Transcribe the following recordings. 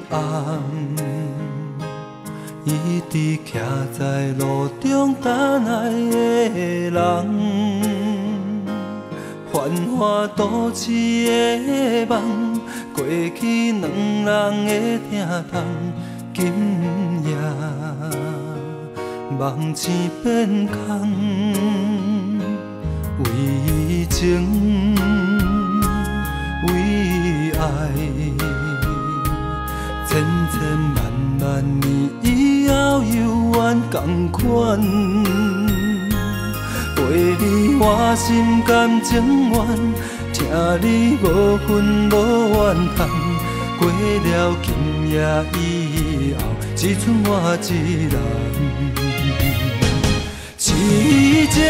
暗，伊伫徛在路中等来的人，繁华都市的梦，过去两人的疼痛，今夜梦醒变空，为情为爱。千千万万年以后，犹原同款。陪你我心甘情愿，听你无分无怨叹。过了今夜以后，只剩我一人。痴情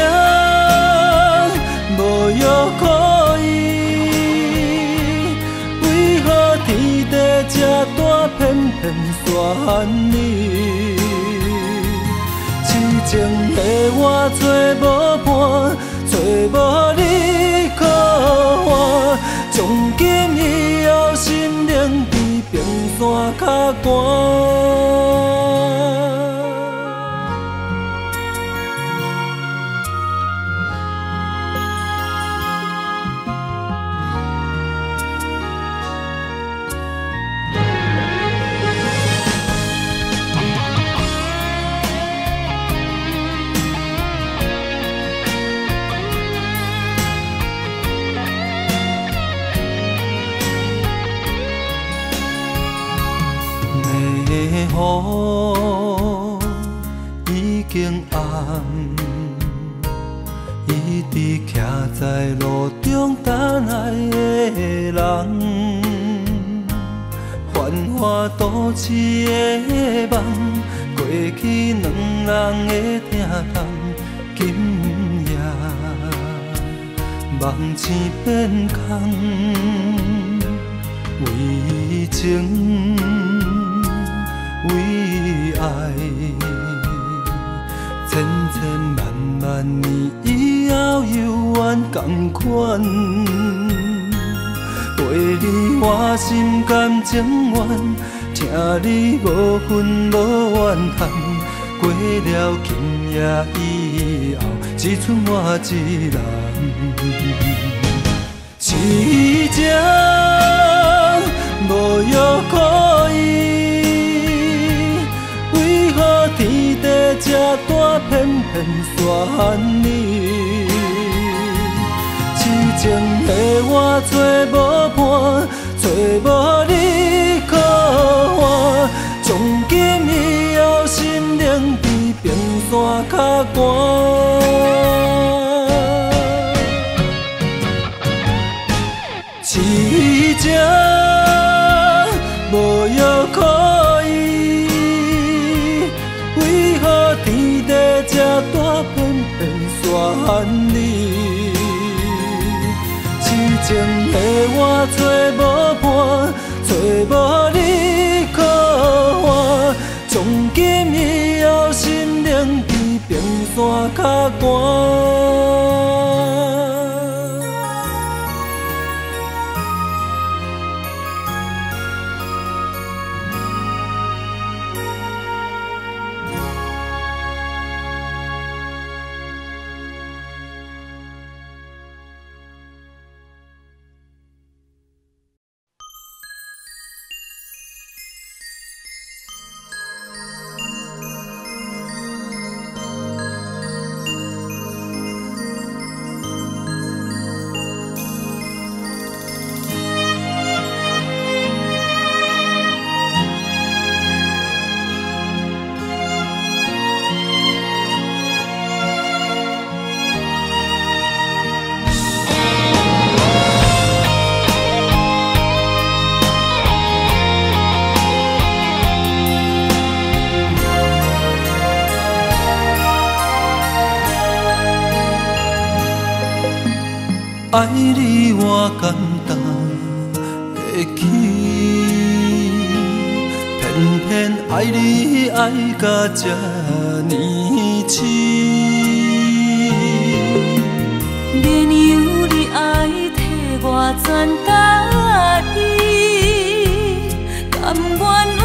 无药可医，为何天地这大偏偏选你？痴情的我找无伴，找无你可换，从今以后心灵比冰山较寒。雨已经暗，伊伫徛在路中等来的人，繁华都市的梦，过去两人的疼痛，今夜梦醒变空，为情。为爱，千千万万年以后，犹原同款。陪你我心甘情愿，听你无分无怨叹。过了今夜以后，只剩我一人。痴情无药可医。为何天地这大偏偏选你？痴情的我找无伴，找无你可换，从今以后心灵比冰山较寒。痴情无药可医。为何天地这大偏偏选你？痴情的我找无伴，找无你可换，从今以后心灵比冰山较寒。爱你我简单会起，偏偏爱你爱到这呢痴。 免由你爱替我全家己，甘愿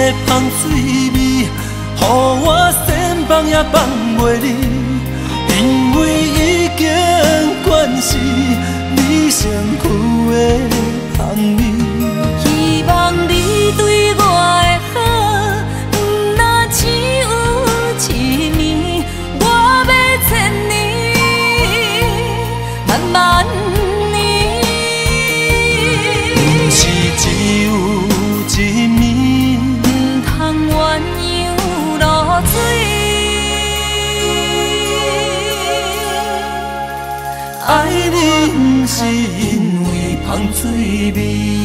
的香水味，予我先放也放袂离，因为已经惯是你身躯的香味。 希望你对我的好，不那只有一年，我要千年，慢慢年。 不是只有一暝， 唔通鸳鸯落水。 爱你不是因为香水味。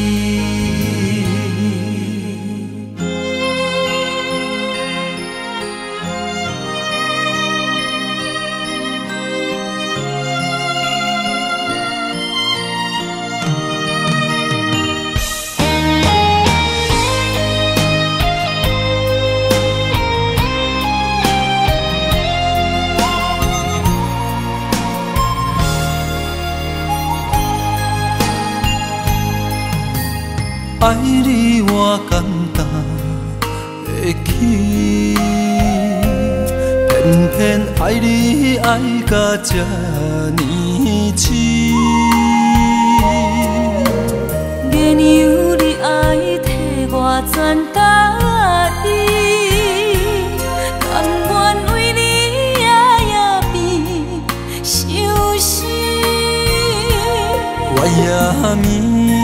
爱你我简单会起，偏偏爱你爱到这呢痴。 原有你爱替我全家己，甘愿为你夜夜变伤心。 我也眠。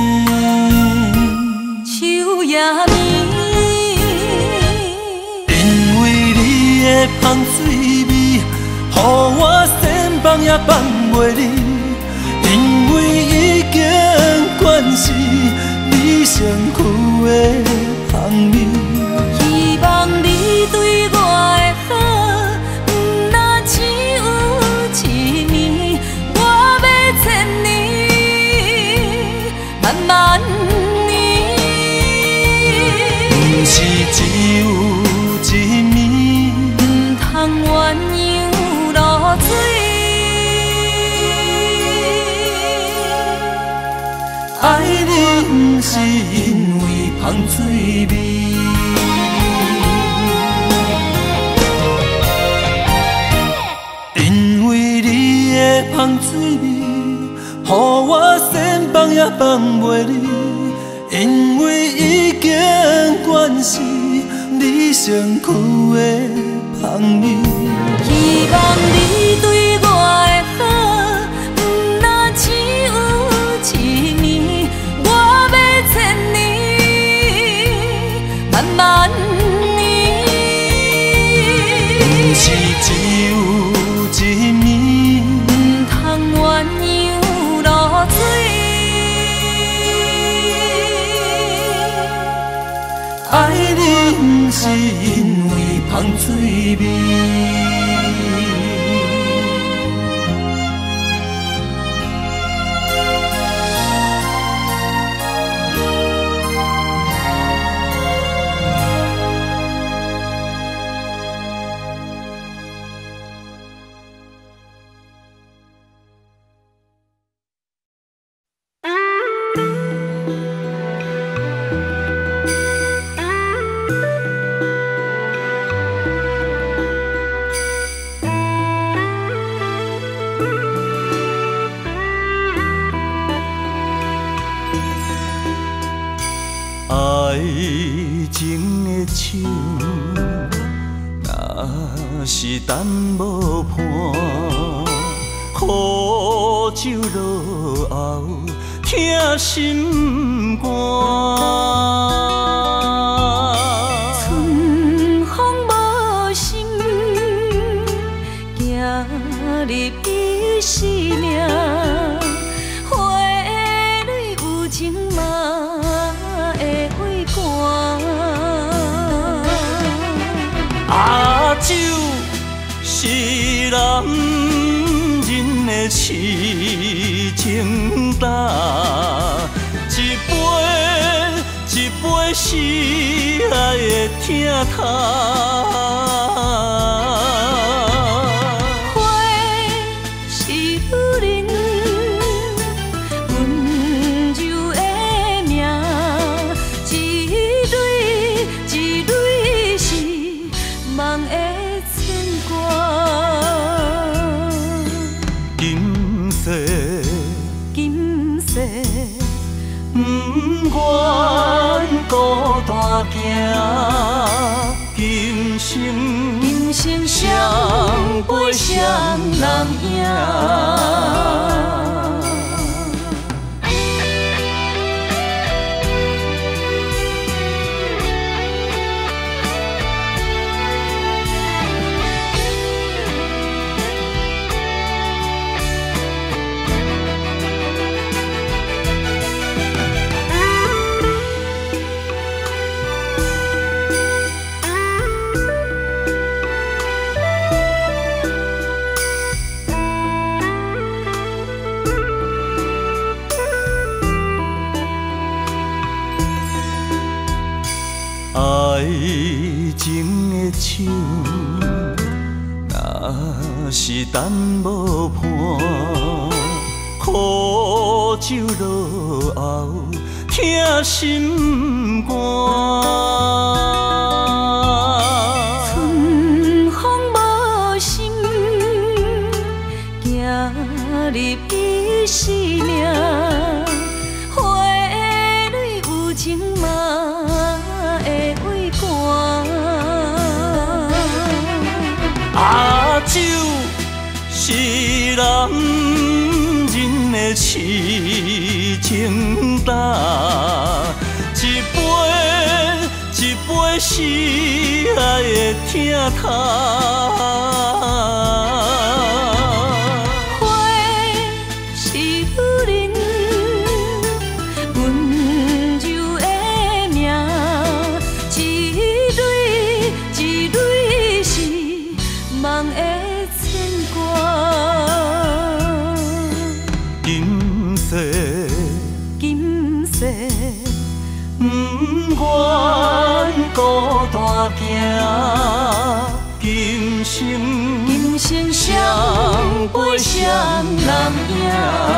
因为你的香水味，予我先放也放袂离，因为已经惯是你身躯的香味。 希望你对我的好，不那只有一年，我要千年，慢慢。 不是只有一暝， 唔通鸳鸯落水。 爱你不是因为香水味，因为你的香水味，予我先放也放袂离。因为已经惯是你身躯的香味。 希望你对我的好，不那只有一年，我要千年，慢慢年。 不是只有一暝， 唔通鸳鸯落水。 爱你不是因为香水味。爱情的手，若是等无伴，苦酒落后，疼心肝。 春风无心，行入伊生命，花蕊有情嘛。 啊，酒是男人的痴情胆，一杯一杯是爱的疼痛。 花是女人温柔的命，一蕊一蕊。 今生双飞双人影。爱情的手，若是等无伴，苦酒落后，疼心肝。 春风无心，行入伊生命，花蕊有情嘛。 酒是男人的痴情胆，一杯一杯是爱的疼痛。 花是女人温柔的名，一蕊一蕊是梦的。今世不愿孤单行，今生双飞双人影。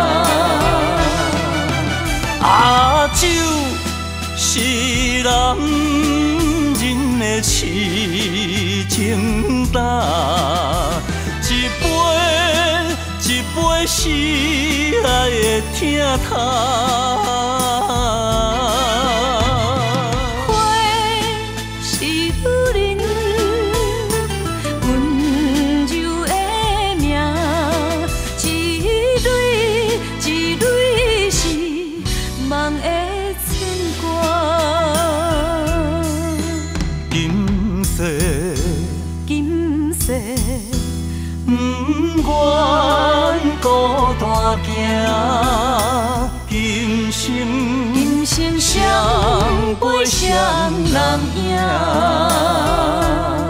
酒是男人的痴情胆，一杯是爱的疼痛。 花是女人温柔的名，一蕊一蕊是梦的牵挂。 今世不愿孤单行，今生双飞双人影。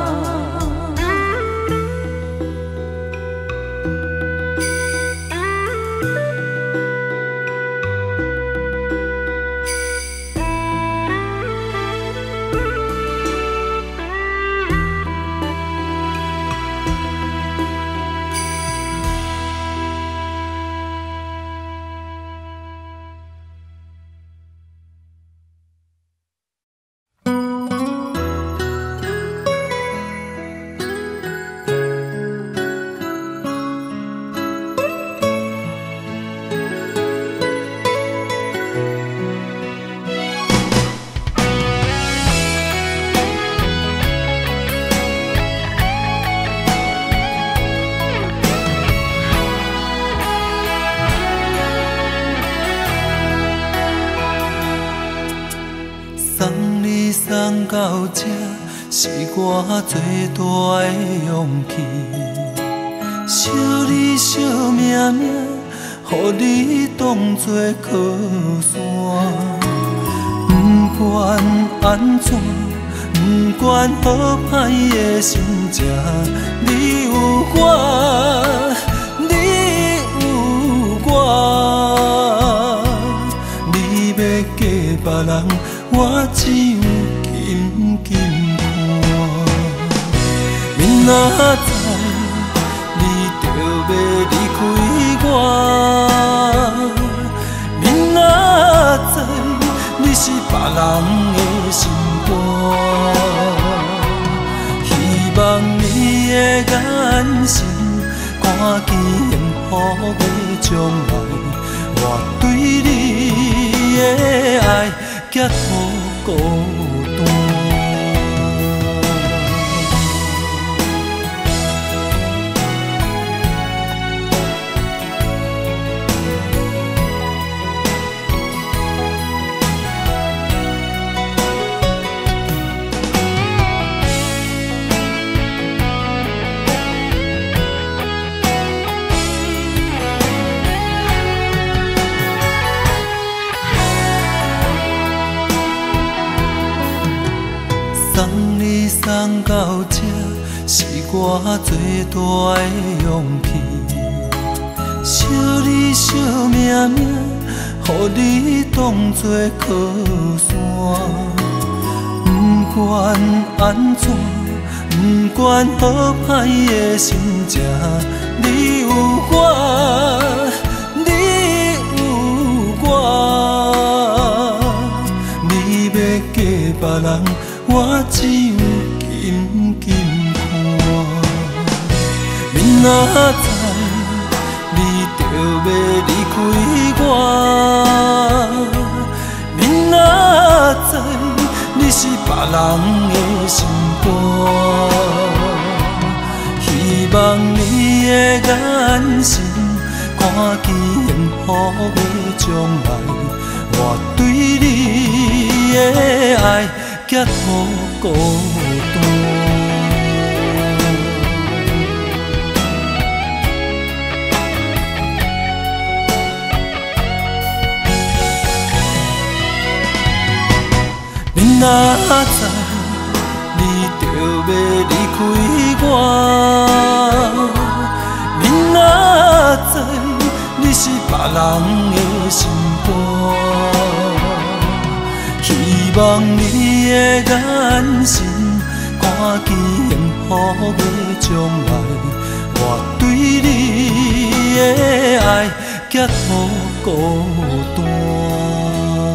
送到这是我最大的勇气，惜你惜命命，予你当作靠山。不管安怎，不管好歹的心情，你有我，你有我，你要嫁别人，我只有紧紧看。明仔载你就要离开我，明仔载你是别人的心肝。希望你的眼神看见幸福的将来，我对你的爱结乎孤单。 送你送到这，是我最大的勇气。惜你惜命命，予你当作靠山。不管安怎，不管好歹的心情，你有我，你有我。你要嫁别人，我只有紧紧看。明仔载，你就要离开我。明仔载，你是别人的心肝。希望你的眼神，看见幸福的将来。我对你的爱，结好孤单。明仔载，你就要离开我。明仔载，你是别人的心肝。希望你的眼神，看见幸福的将来。我对你的爱，结好孤单。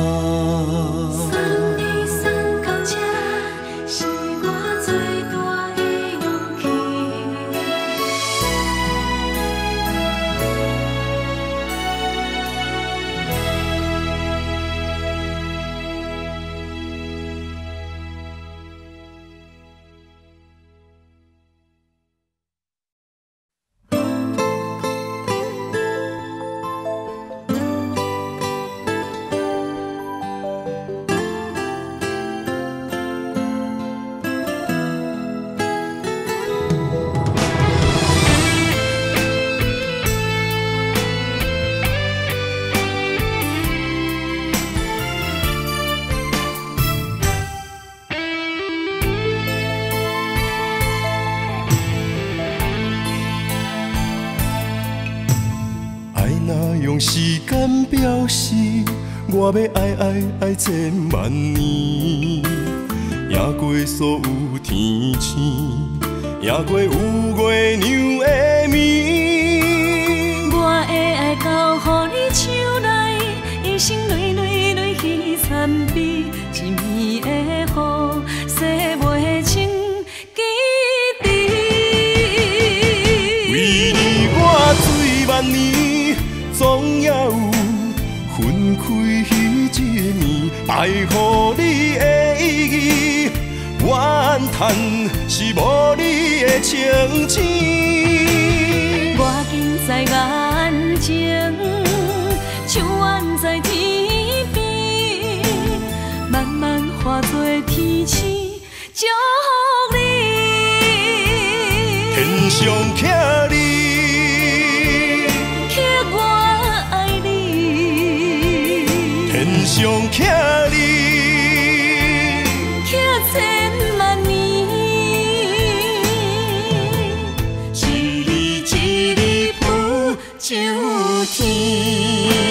时间表示，我要爱千万年，赢过所有天星，赢过有月娘的面。 我的爱交予你手内，一生泪泪泪去参比，一暝的雨，洗袂清记忆。 为你我醉万年。总也有分开迄一暝，爱予你的意义，怨叹是无你的情痴。 我近在眼前，像远在天边，慢慢化作天星，祝福你。 天上徛你。上徛你， 徛千万年，一日一日浮上天。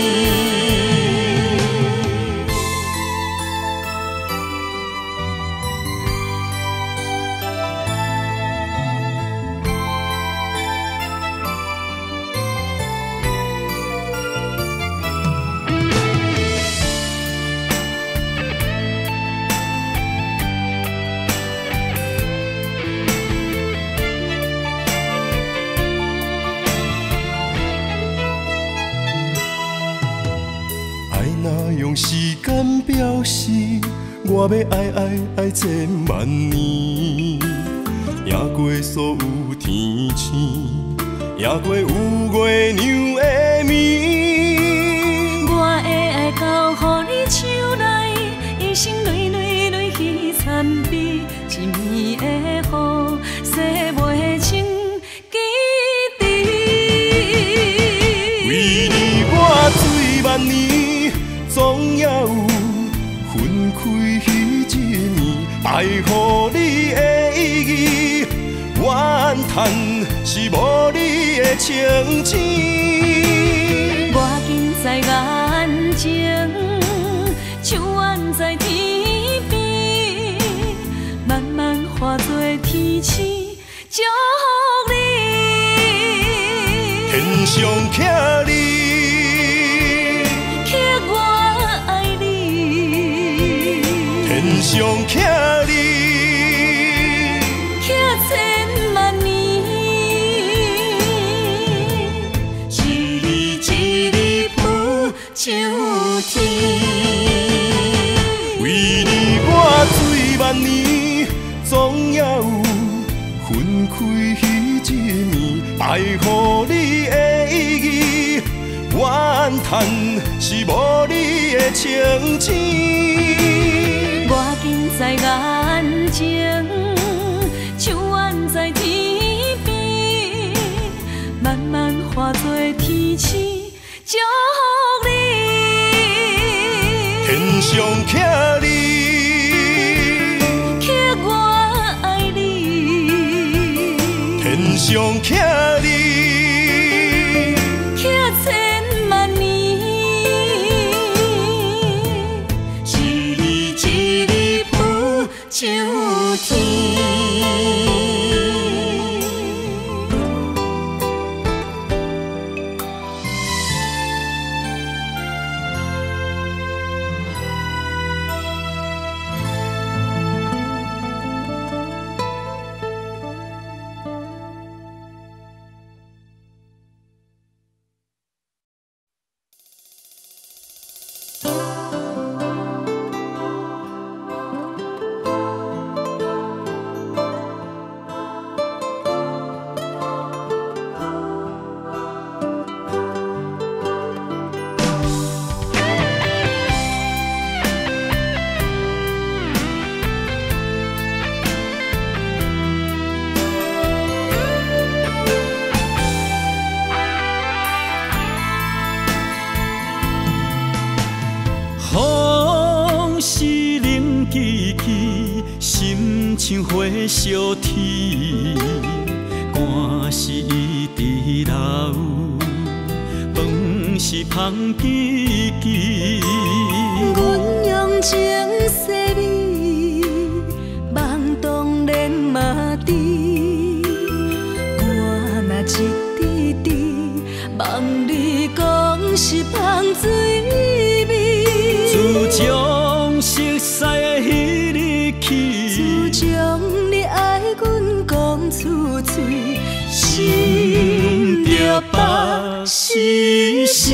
用时间表示，我要爱千万年，赢过所有天星，赢过有月娘的面。 我的爱交予你手内，一生泪泪泪去参比，一暝的雨，洗袂清记忆。 为你我醉万年。总也有分开迄一暝， 带予你的意义，怨叹是无你的情钱。 我近在眼前，像远在天边，慢慢化作天星，祝福你。 天上徛你， 刻我爱你。 天上徛你， 刻千万年。一日一日浮上天。 为你我醉万年，总也有分开彼一暝，带予你的意义，怨叹是无你的情钱。 我近在眼前，像远在天边，慢慢化作天星，祝福你。 天上徛你， 刻我爱你。 天上徛你， 刻千万年。一日一日浮上天。 像火烧天，汗是一直流，饭是芳记记。 阮用情细味，梦当然嘛知。汗若一滴滴，梦你讲是芳水味。 自从熟悉的迄日起， 自从你爱阮讲出嘴，心着北死死。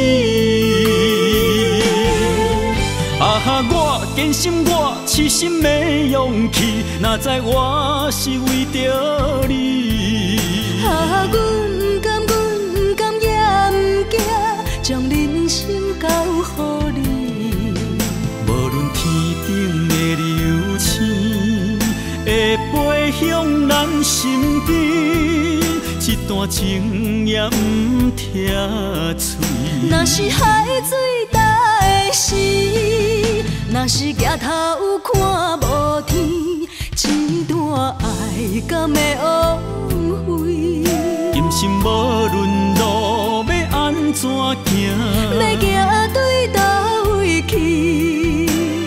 啊哈！我坚信我痴心的勇气，哪知我是为着你。 啊！阮不甘也不惊，将人生交予你。 无论天顶的流星会飞向咱身边，一段情也不拆碎。 若是海水大的时，若是举头看无天，一段爱敢会枉费？ 今生无论路要安怎行， 要行对倒位去？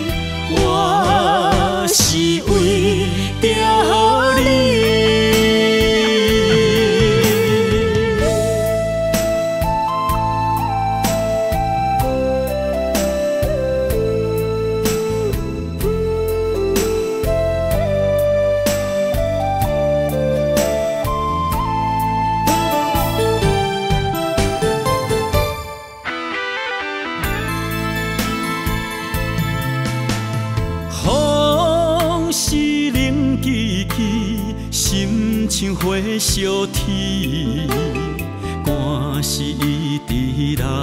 我是为着你。像火烧天，汗是一直流，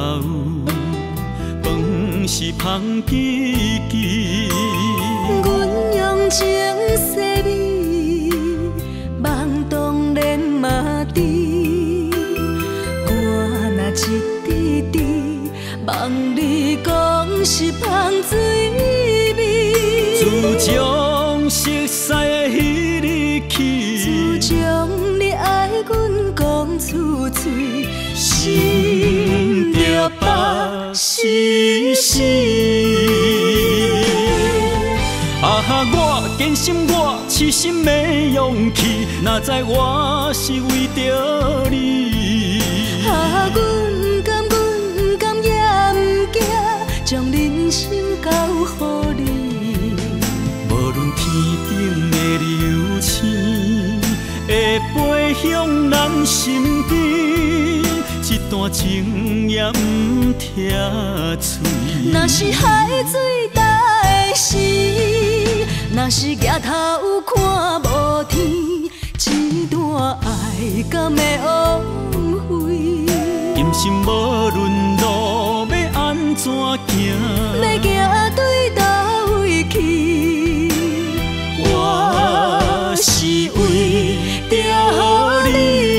饭是芳记记。 阮用情细味，梦当然嘛知。汗若一滴滴，梦你讲是芳水味。 自从熟悉自从你爱阮讲出嘴，心着北死死。 啊哈！我坚信我痴心的勇气，哪知我是为着你。 啊，阮甘也不惊，将人生交予你。 无论天顶的流星会飞向咱身边，一段情也不拆碎。 若是海水大的时，若是举头看无天，一段爱敢会枉费？ 今生无论路要安怎行， 要行对倒位去？我是为着你。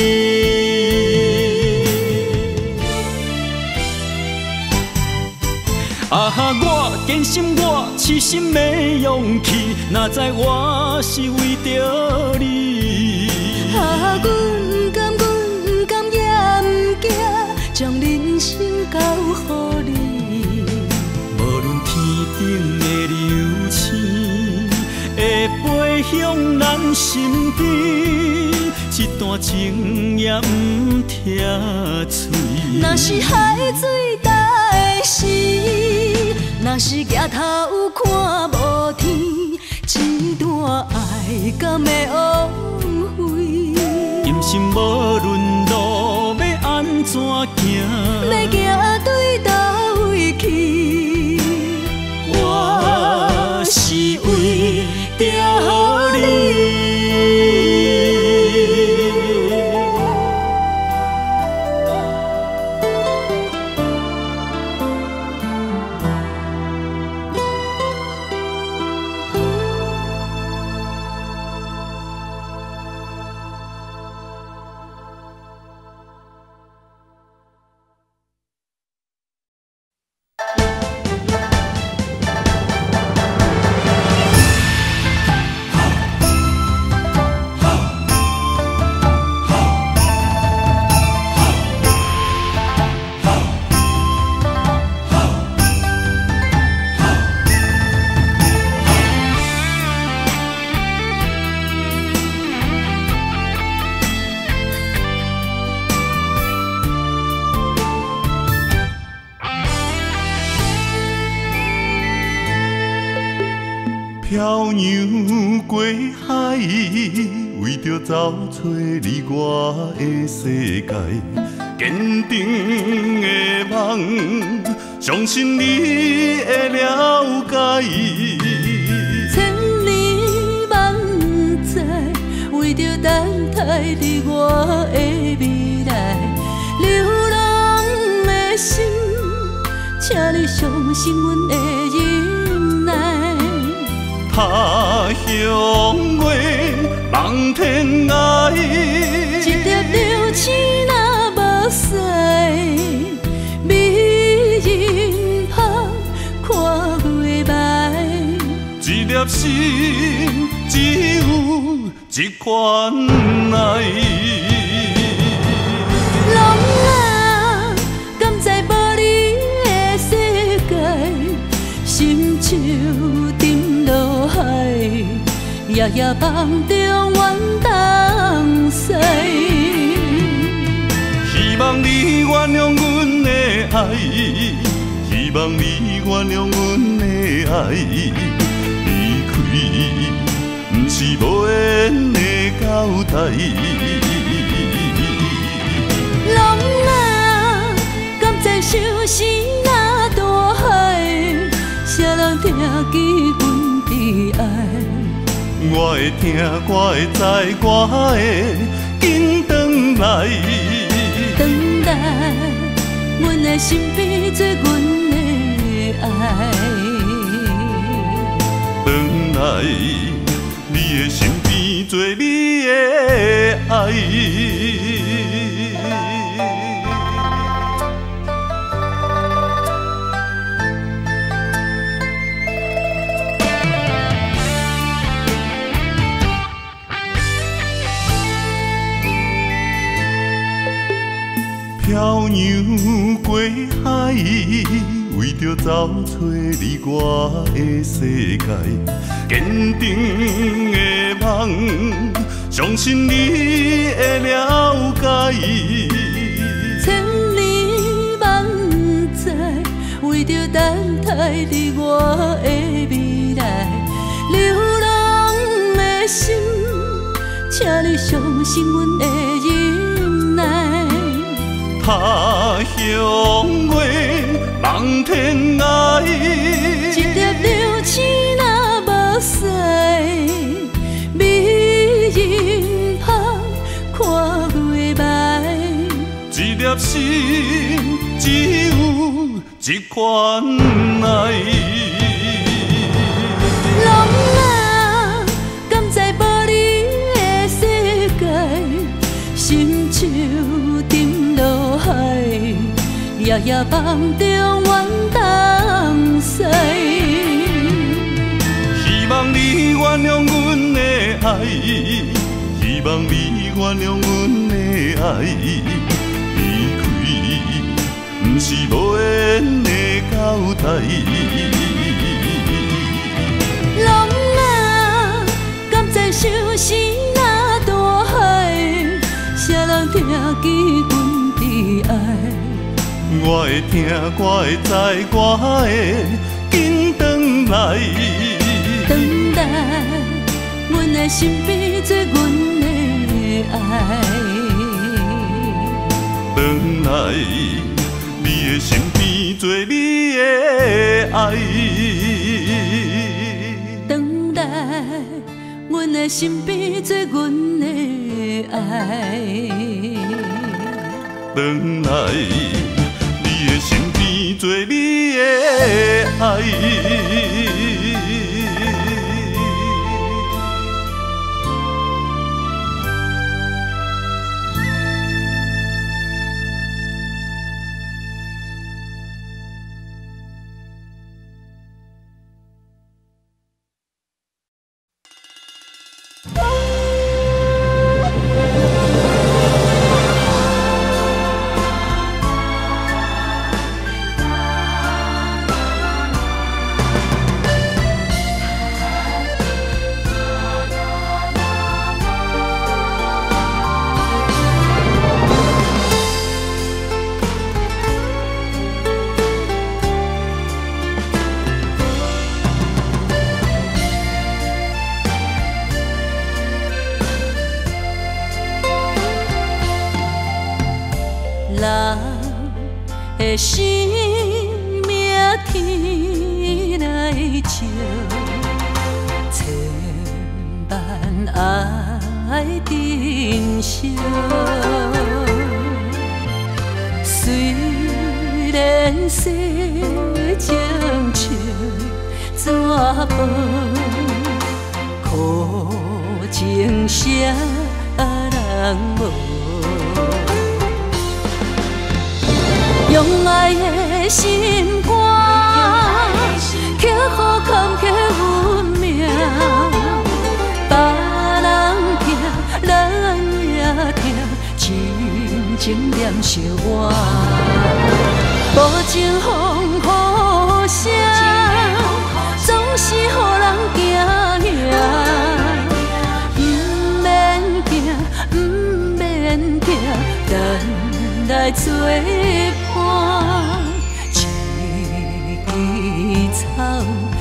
啊哈！我坚信我痴心的勇气，哪知我是为着你。 啊，阮甘也不惊，将人生交予你。 无论天顶的流星会飞向咱身边，一段情也不拆碎。 若是海水大的时，若是举头看无天，一段爱敢会枉费？ 今生无论路要安怎行， 要行对倒位去？我是为着你。 漂洋过海，为着找找你我的世界。坚定的梦，相信你会了解。 千里万载，为着等待你我的未来。流浪的心，请你相信阮的忍耐。 他乡话，望天涯。 一粒流星若无使，美人香看月白。 一粒心只有一款爱。 人啊，敢知无你的世界，心像沉落海，夜夜梦中怨东西。 希望你原谅阮的爱，希望你原谅阮的爱。离开，不是无缘的交代。 人啊，敢知相思若大海，谁人听见阮的爱？ 我会听，我会知，我会紧转来。 等待，阮的身边做阮的爱。 转来，你的身边做你的爱。 漂洋过海，为着找找你我的世界，坚定的梦，相信你会了解。 千里万载，为着等待你我的未来，流浪的心，请你相信阮的忍耐。 他乡月，望天涯， 一粒流星若无使，美人芳看月暝。 一粒心只有一款爱。 人啊，敢知无你的世界，心像沉落海，夜夜梦中怨东西。 希望你原谅阮的爱，希望你原谅阮的爱，离开不是无缘的交代。 人啊，敢知相思若大海，谁人听见阮的爱？ 我会听，我会知，我会紧转来。 等待，阮的身边做阮的爱。 转来，你的身边做你的爱。 等待，阮的身边做阮的爱。 转来，你的身边做你的爱。人的生命天来照，千万爱珍惜。虽然世情像纸薄，苦情啥人无？用爱的心肝，刻苦坎坷运命。别人听，咱也听，真情念相换。无情风雨声，总是予人惊吓。不免惊，不免惊，咱来作伴。一枝草，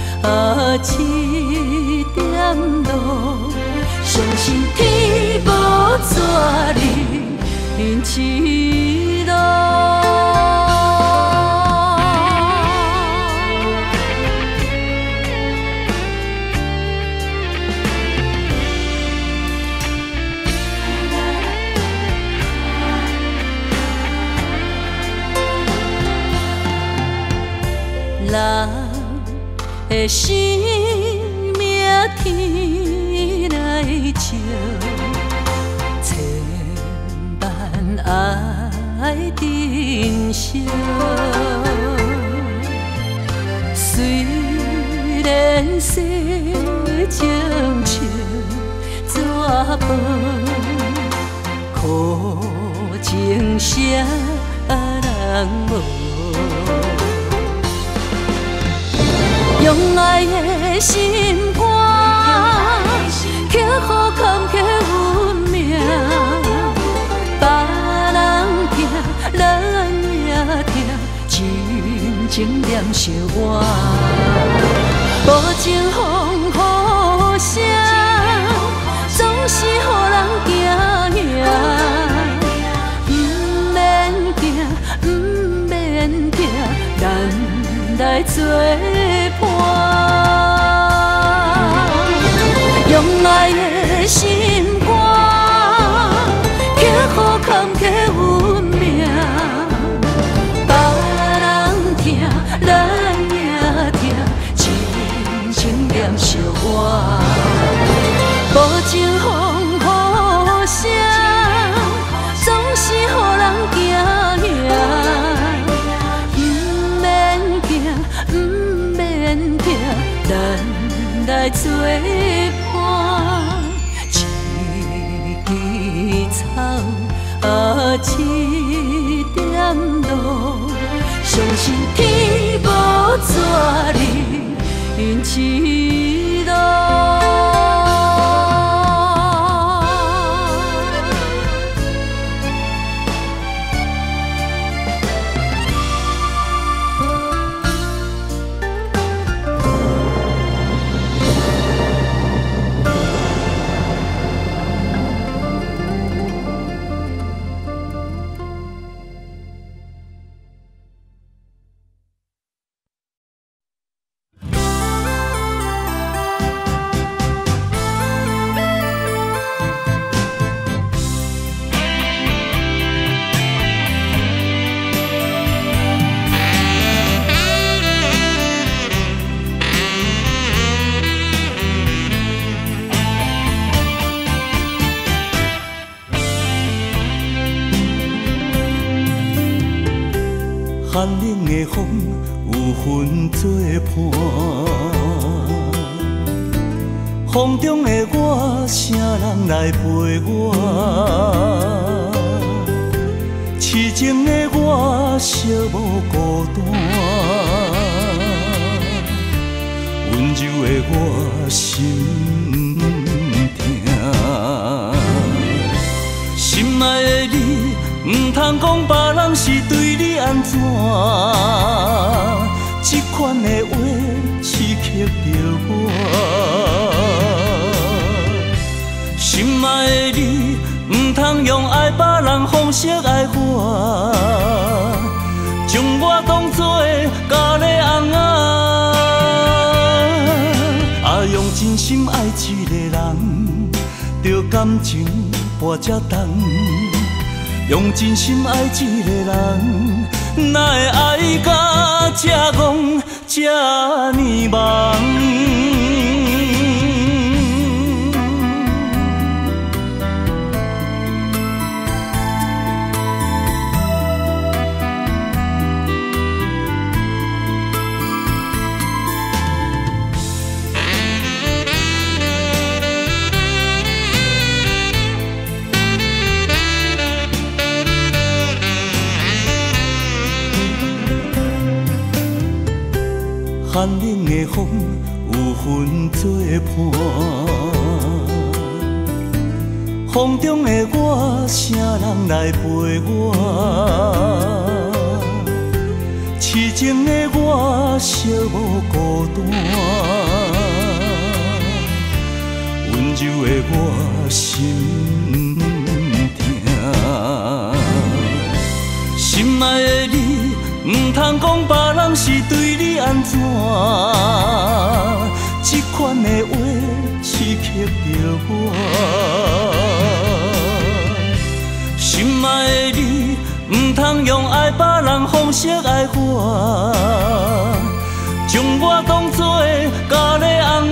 一点露，相信天无绝人之路。人的生命天来照，千万爱珍惜。虽然世情像纸薄，苦情啥人无。用爱的心肝，刻苦坎坷运命，别人疼，咱也疼，真情念惜我，无情风雨声，总是予人惊惊。不免惊，不免惊，咱来作伴。用爱的心肝，刻苦坎坷运命，别人疼，咱也疼，真情念惜我，无情风雨声，总是予人惊惊。不免惊，不免疼，咱来作伴。一枝草，一点露，相信天无绝人因痴路。 寒冷的风有份作伴，风中的我，啥人来陪我？痴情的我，寂寞孤单，温柔的我心痛。心爱的你，唔通讲别人是对你安怎，这款的话刺激着我。心爱的你，唔通用爱别人方式爱我，将我当作咖喱翁仔，用真心爱一个人，着感情跋这重。用真心爱一个人，哪会爱到这戆这呢忙？寒冷的风有份作伴，风中的我，啥人来陪我？痴情的我，寂寞孤单，温柔的我心痛。心爱的你，唔通讲别人是对你安怎，这款的话刺激着我。心爱的你，唔通用爱别人方式爱我，将我当作咖喱翁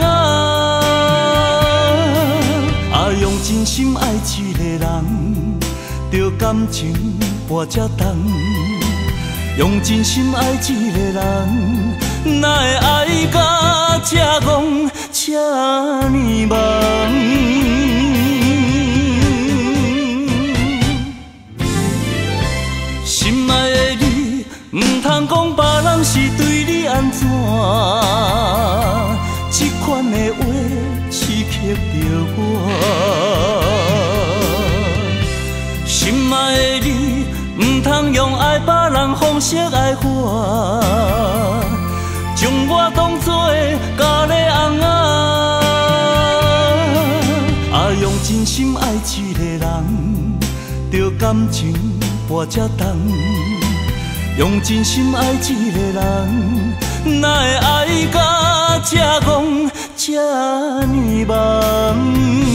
仔，用真心爱一个人，着感情跋这重。用真心爱一个人，哪会爱到这戆这呢忙？心爱的你， 着我。心爱的你，唔通用爱别人方式爱我，将我当作咖喱翁仔。啊，用真心爱一个人，着感情跋这重。用真心爱一个人，哪会爱到这戆这呢梦？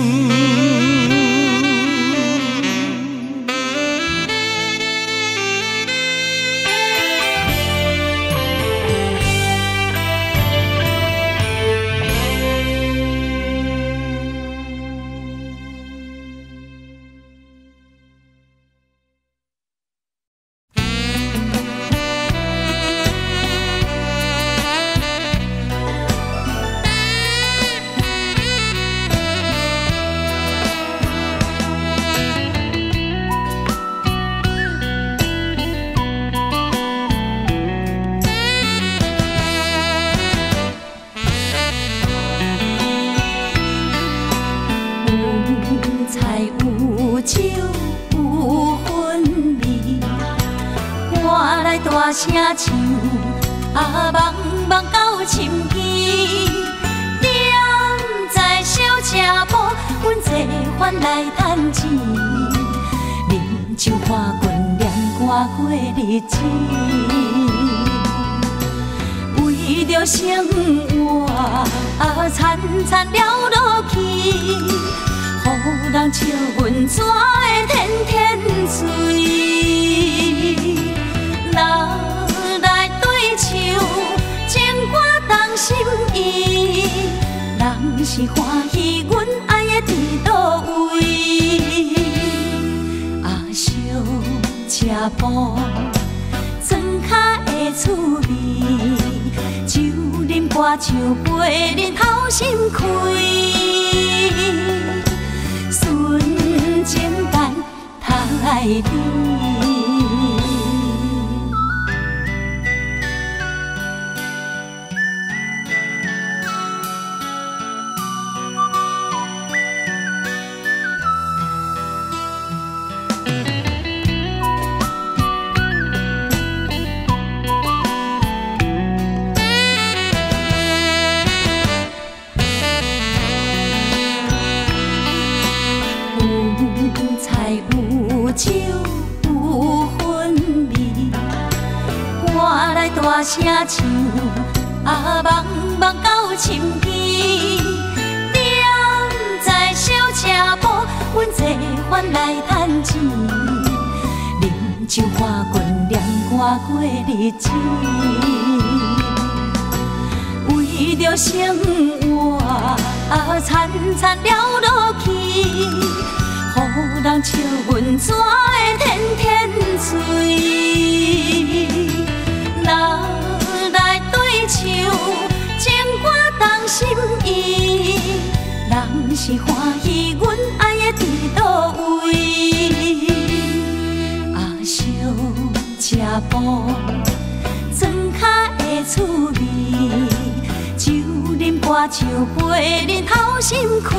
大声唱，啊，梦梦到深更，踮在小车铺，阮坐返来趁钱，啉酒花棍念歌过日子，为着生活啊，惨惨了落去，予人笑阮怎会天天醉？人来对唱，情歌动心意，人是欢喜阮爱的伫倒位。啊，小车铺，庄脚的趣味，酒啉歌唱陪恁头心开，纯情感太美。酒有芬味，我来大声唱，啊，梦梦到深更，踮在小车铺，阮坐返来趁钱，啉酒花棍念歌过日子，为着生活啊，惨惨了落去。予人笑阮怎会天天醉？人来对唱，情歌动心意，人是欢喜阮爱的伫倒位。啊，小车铺，庄脚的趣味，酒啉歌唱陪恁头心开。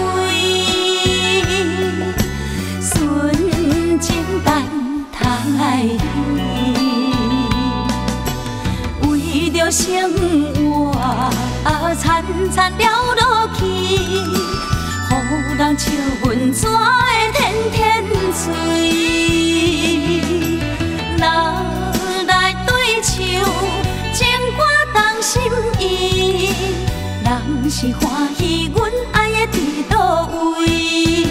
纯情但太美，为着生活啊，惨惨了落去，予人笑阮怎会天天醉？人来对唱，情歌动心意，人是欢喜阮爱的伫倒位。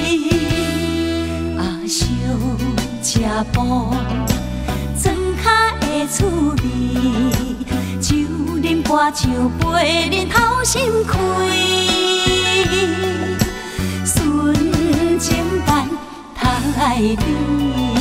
车铺，庄脚的趣味，酒啉歌唱陪恁头心开，纯情但太美。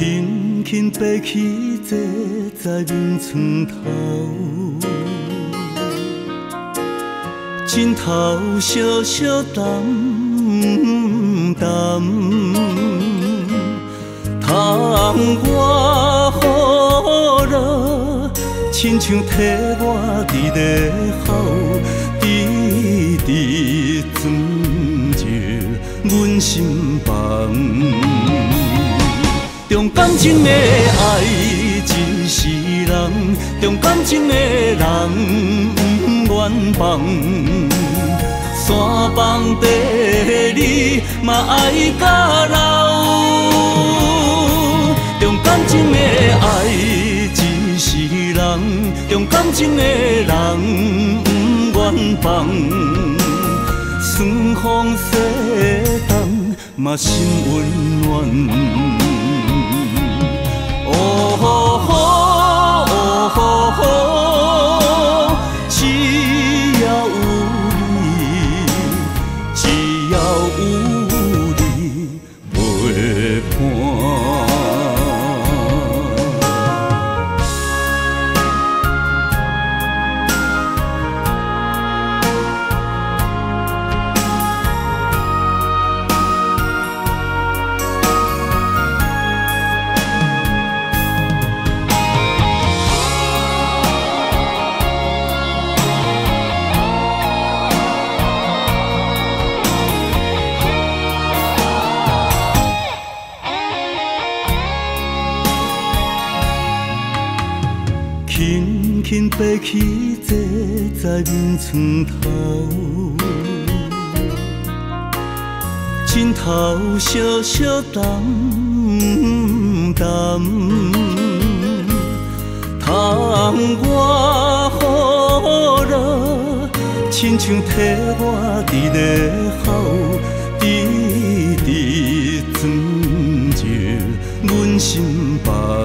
轻轻爬起坐在眠床头，枕头小小淡淡，窗外雨落，亲像替我伫咧哭，滴滴泉入阮心房。重感情的爱一世人，重感情的人不愿放。山崩地你嘛爱甲老，重感情的爱一世人，重感情的人不愿放。霜风雪冬嘛心温暖。哦吼吼，哦吼吼，只要有你，只要有你陪伴。轻轻爬起坐在眠床头，枕头小小淡淡，窗外雨落，亲像替我伫咧哭，滴滴泉入阮心房。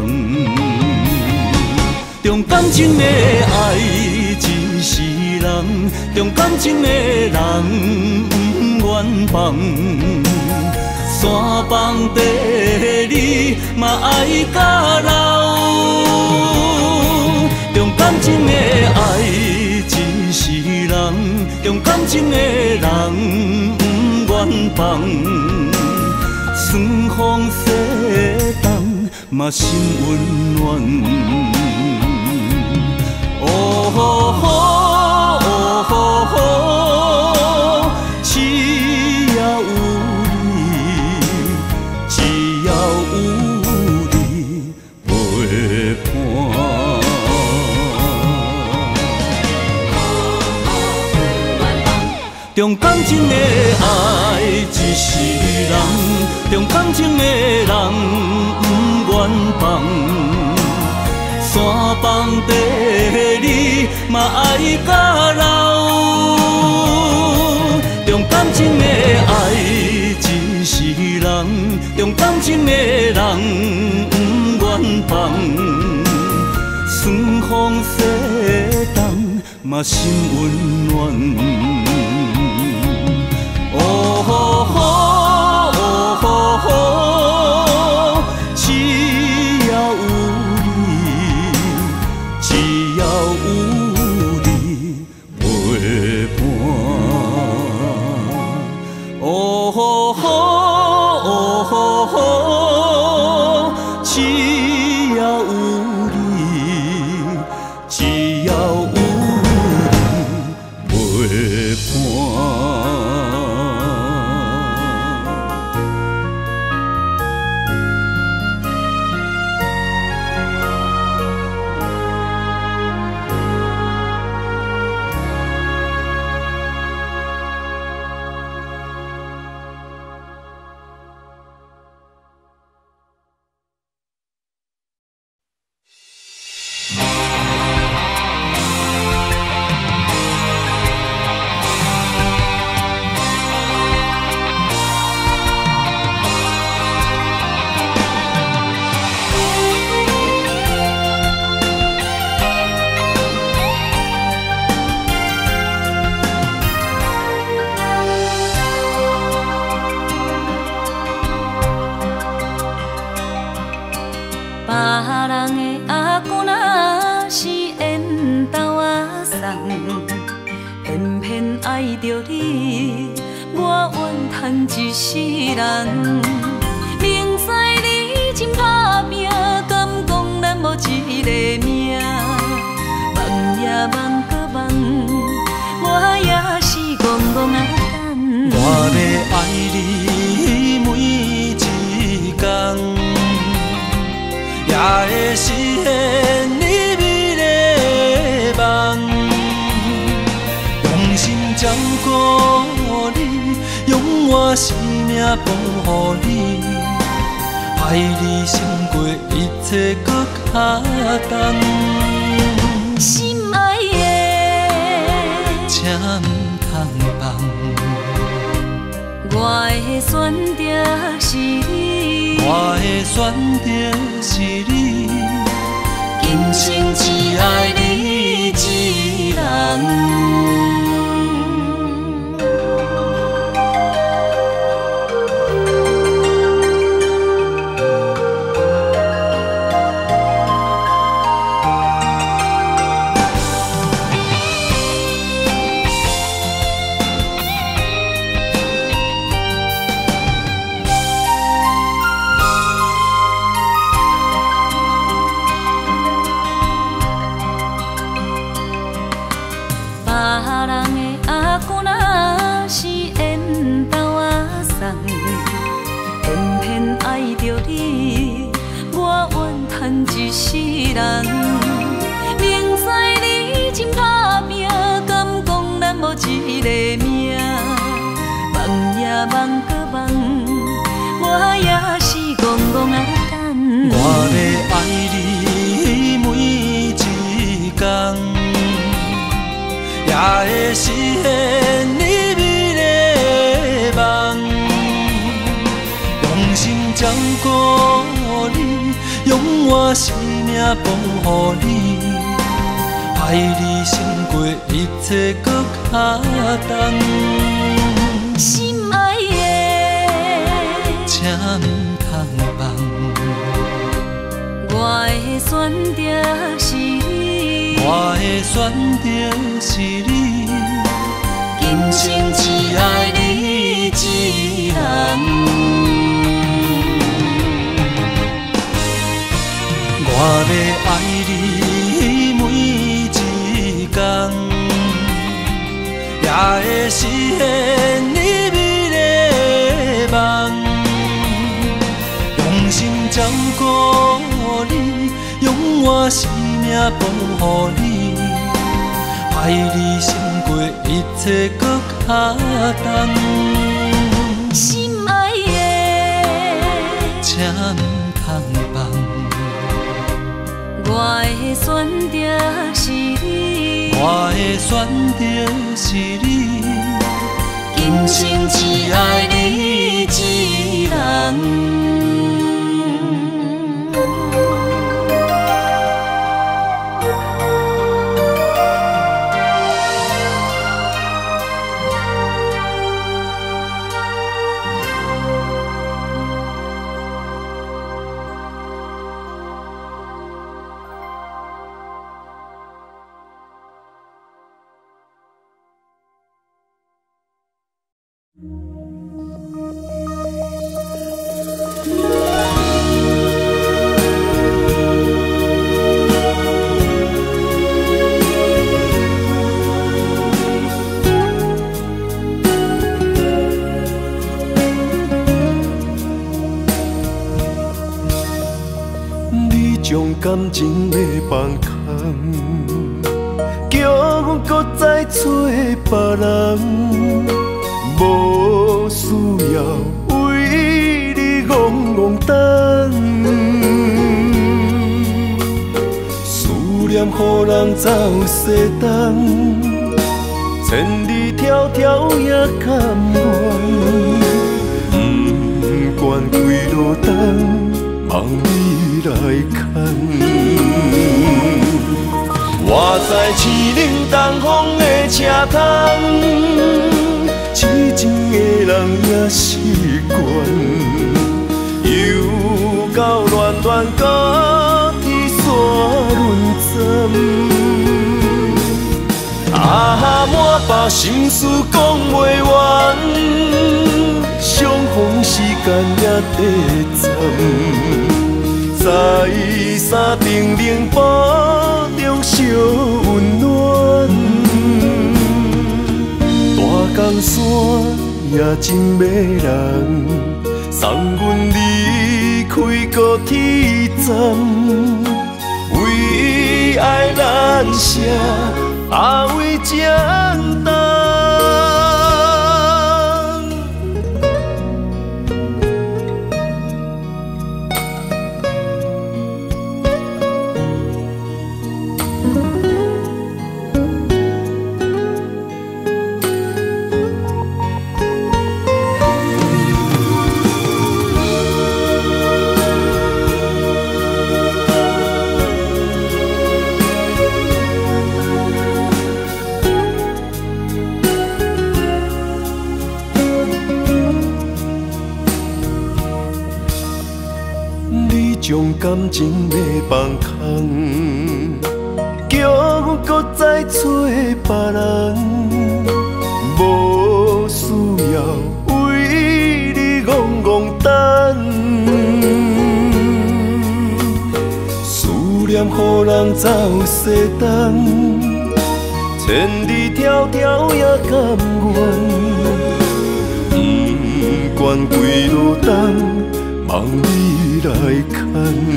重感情的爱一世人，重感情的人不愿放。山崩地你嘛爱甲老，重感情的爱一世人，重感情的人不愿放。霜风雪冬嘛心温暖。哦吼吼，哦吼吼，只要有你，只要有你陪伴。重感情的爱一世人，重感情的人不愿放。山崩地你嘛爱甲老，重感情的爱一世人，重感情的人不愿放。霜风雪冬嘛心温暖。哦吼吼，哦吼吼，只要有只要有你陪伴。哦吼吼，哦吼吼，只要有你，只要有你陪伴。 别人的阿姑若是缘投仔送，偏偏爱着你，我怨叹一世人。明知你真打拼，敢讲咱无一个命？梦也梦搁梦，我也是戆戆啊等。 我要爱你每一天，也会实现你美丽的梦。用心照顾你，用我生命保护你，爱你胜过一切搁较重。 心爱的， 请唔通放。 我的选择是你， 我的选择是你， 今生只爱你一人。一世人，明知你真打拼，敢讲咱无一个命？梦也梦搁梦，我也是戆戆啊等。 我要爱你每一天，也会实现你美丽的梦。用心照顾你，用我生命保护你，爱你胜过一切搁较重。 心爱的， 请唔通放。 我的选择是你， 我的选择是你， 今生只爱你一人。 我要爱你每一天，也会实现你美丽的梦。用心照顾你，用我生命保护你，爱你胜过一切搁较重。 心爱的， 请唔通放。 我的选择是你， 我的选择是你， 今生只爱你一人。 将感情的放空，叫阮搁再找别人，无需要为你戆戆等。思念予人走西东，千里迢迢也甘愿，不管几路灯。望你来牵，我在凄冷东风的车窗，痴情的人也习惯，又到恋恋搁把心事讲袂完，相逢时间也短暂。在山顶灵堡中烧温暖，大江山也真迷人，送阮离开高铁站，为爱难舍，阿为江东。将感情要放空，叫阮搁再找别人，无需要为你戆戆等。思念予人走西东，千里迢迢也甘愿，不管几路东。望你来牵，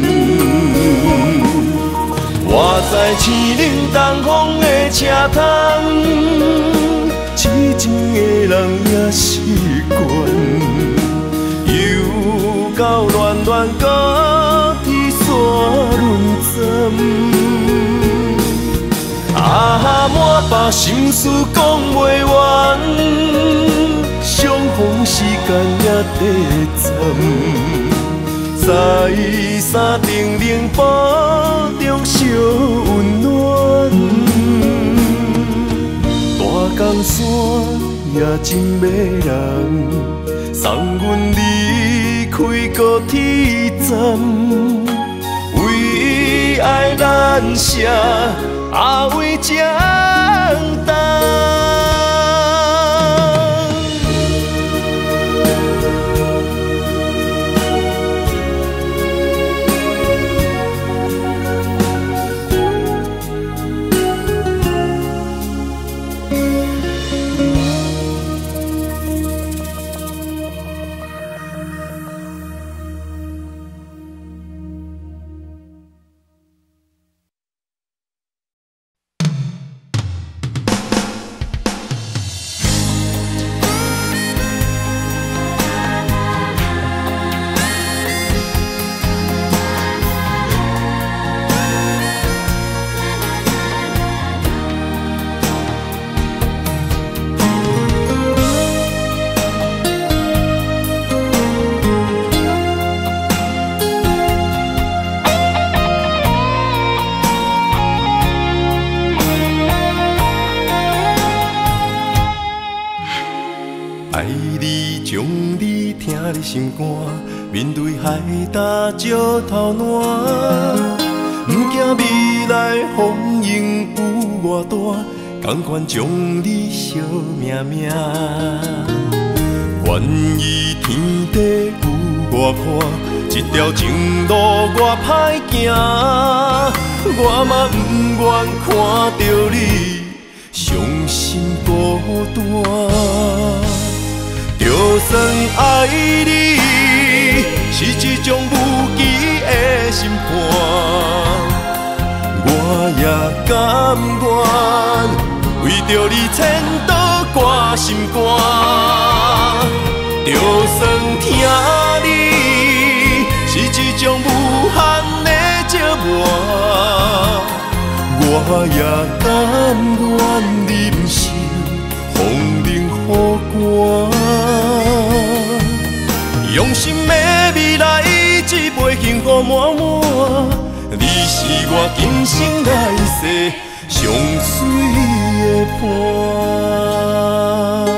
我在青岭东风的车窗，痴情的人也习惯，又到暖暖高铁线轮站，满把心事讲袂完。相逢时间也短暂，在山顶灵堡中烧温暖，大江山也真迷人，送阮离开高铁站，为爱难舍，为江东。爱你，将你听你心肝，面对海大石头烂，不惊未来风雨有偌大，甘愿将你惜命命。愿意天地有外宽，这条情路我歹行，我嘛不愿看到你伤心孤单。就算爱你是一种无期的审判，我也甘愿为着你千刀割心肝。就算听你是一种无限的折磨，我也甘愿忍受风冷雨寒。用心的未来，一杯幸福满满。你是我今生来世上水的伴。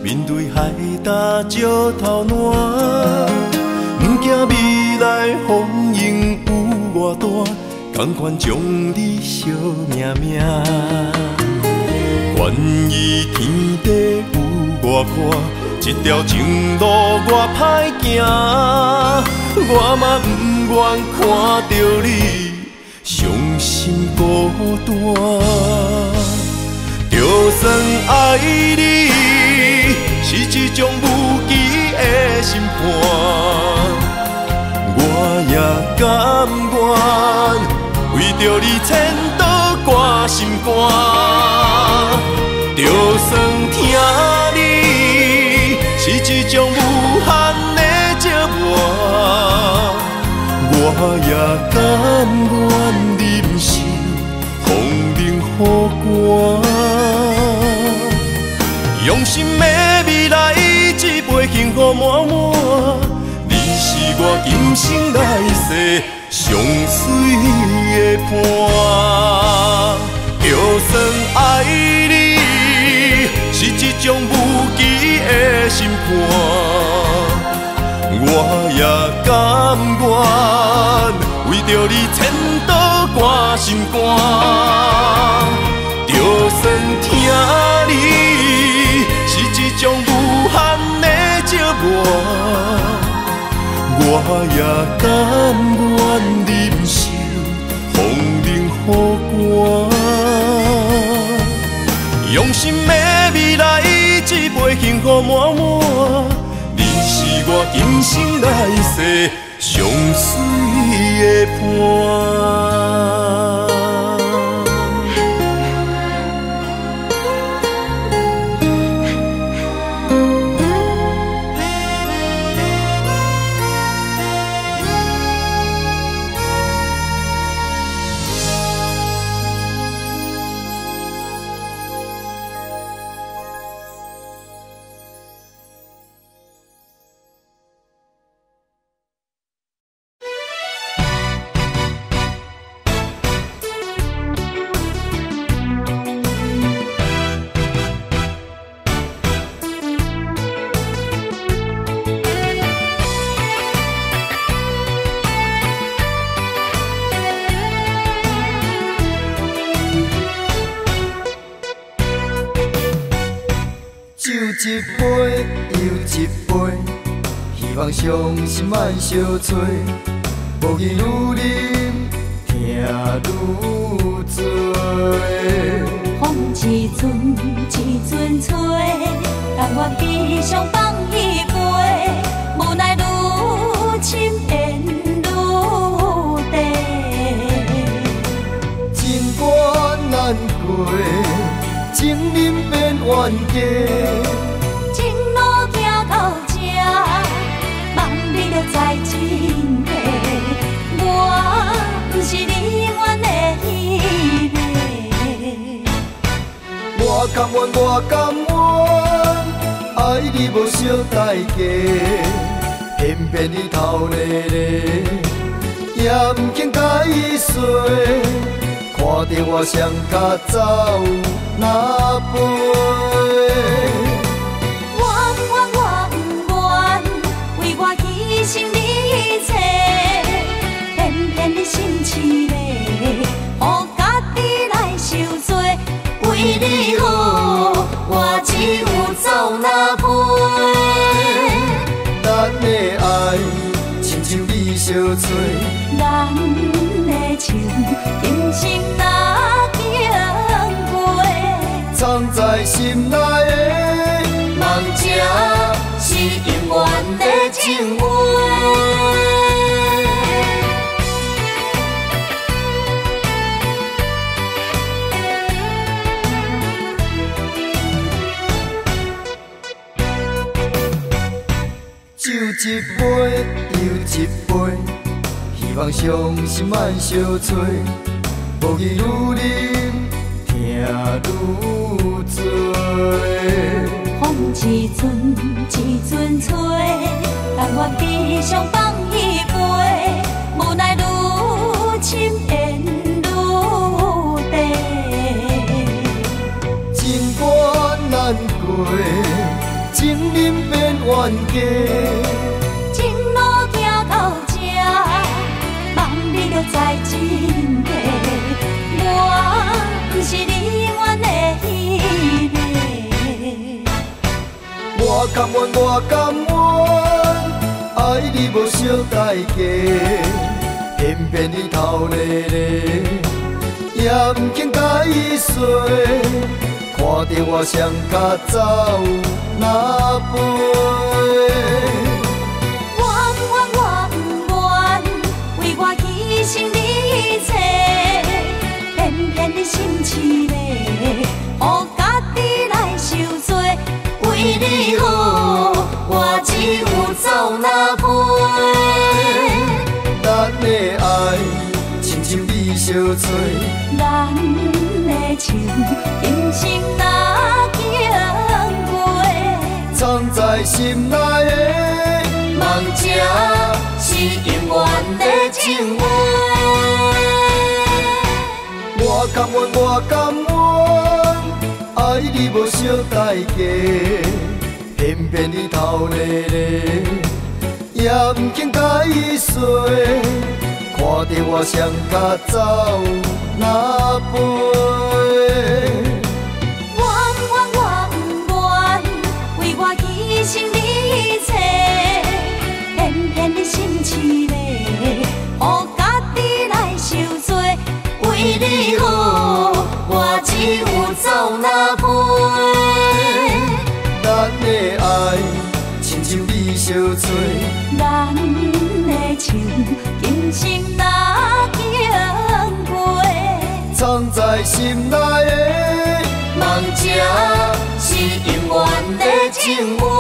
面对海礁石头烂，不惊未来风影有偌大，甘愿将你惜命命。愿意天地有外宽，这条情路我歹行，我嘛不愿看到你伤心孤单。就算爱你是一种无期的审判，我也甘愿为着你千刀挂心肝。就算听你是一种无限的折磨，我也甘愿忍受风冷雨寒。用心的未来，一杯幸福满满。你是我今生来世上水的伴。就算爱你是一种无期的审判，我也甘愿为着你千刀挂心肝。就算听你是一种无限的折磨，我也甘愿忍受风冷雨寒。用心的未来，一杯幸福满满。你是我今生来世上水的伴。一杯又一杯，希望伤心莫相催。无言愈啉，听愈醉。 风一阵一阵吹，但我悲伤放一杯，无奈愈深缘愈低。 情关难过，情人变冤家。在真地，我不是你愿的迄个。 我甘愿，我甘愿，爱你无小代价，偏偏你头咧咧，也不肯解释，看着我双脚走哪飞。牺牲你一切，偏偏你心凄迷，予家己来受罪。为你好，我只有走哪陪。咱的爱亲像你相催， 咱的情今生若经过， 藏在心内的梦者。是永远的情话。酒一杯又一杯，希望伤心莫相催。无言愈啉，听愈醉。 风一阵一阵吹，但我悲伤放一杯，无奈愈深缘愈低。 情关难过， 情人变冤家。 前路行到这，望你着知真谛，我不是你愿的迄个。 我甘愿，我甘愿，爱你无小代价，偏偏你头咧咧，也不肯甲伊说。看着我双脚走哪飞？ 我不愿，为我牺牲你一切，偏偏你心痴迷，予家己来受罪。为你好，我只有走哪飞？ 咱的爱，亲像你相做。 咱的情，今生若经过， 藏在心内的梦，这是永远的情话。我甘愿，我甘愿，爱你无小代价，偏偏你头咧咧，也不肯甲伊说。看着我双脚走哪飞？ 我不愿，为我牺牲你一切，偏偏你心痴迷，予家己来受罪。为你好，我只有走哪飞？ 咱的爱，亲像你相做。 咱的情，今生若经过， 藏在心内的梦，这是永远的情话。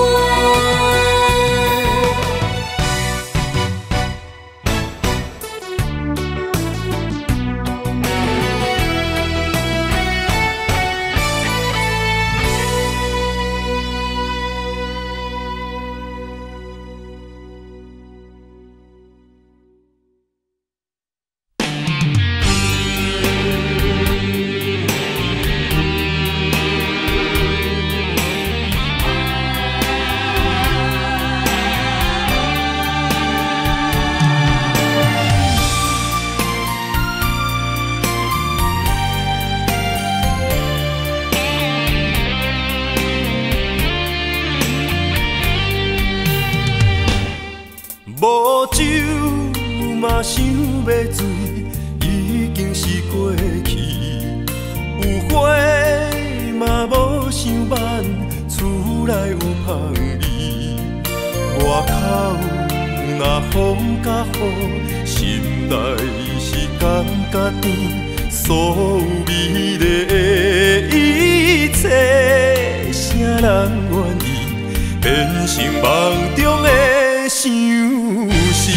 无酒嘛想要醉，已经是过去。有花嘛无想挽，厝内有香味。外口若风甲雨，心内是感觉甜。所有美丽的一切，啥人愿意变成梦中的相思？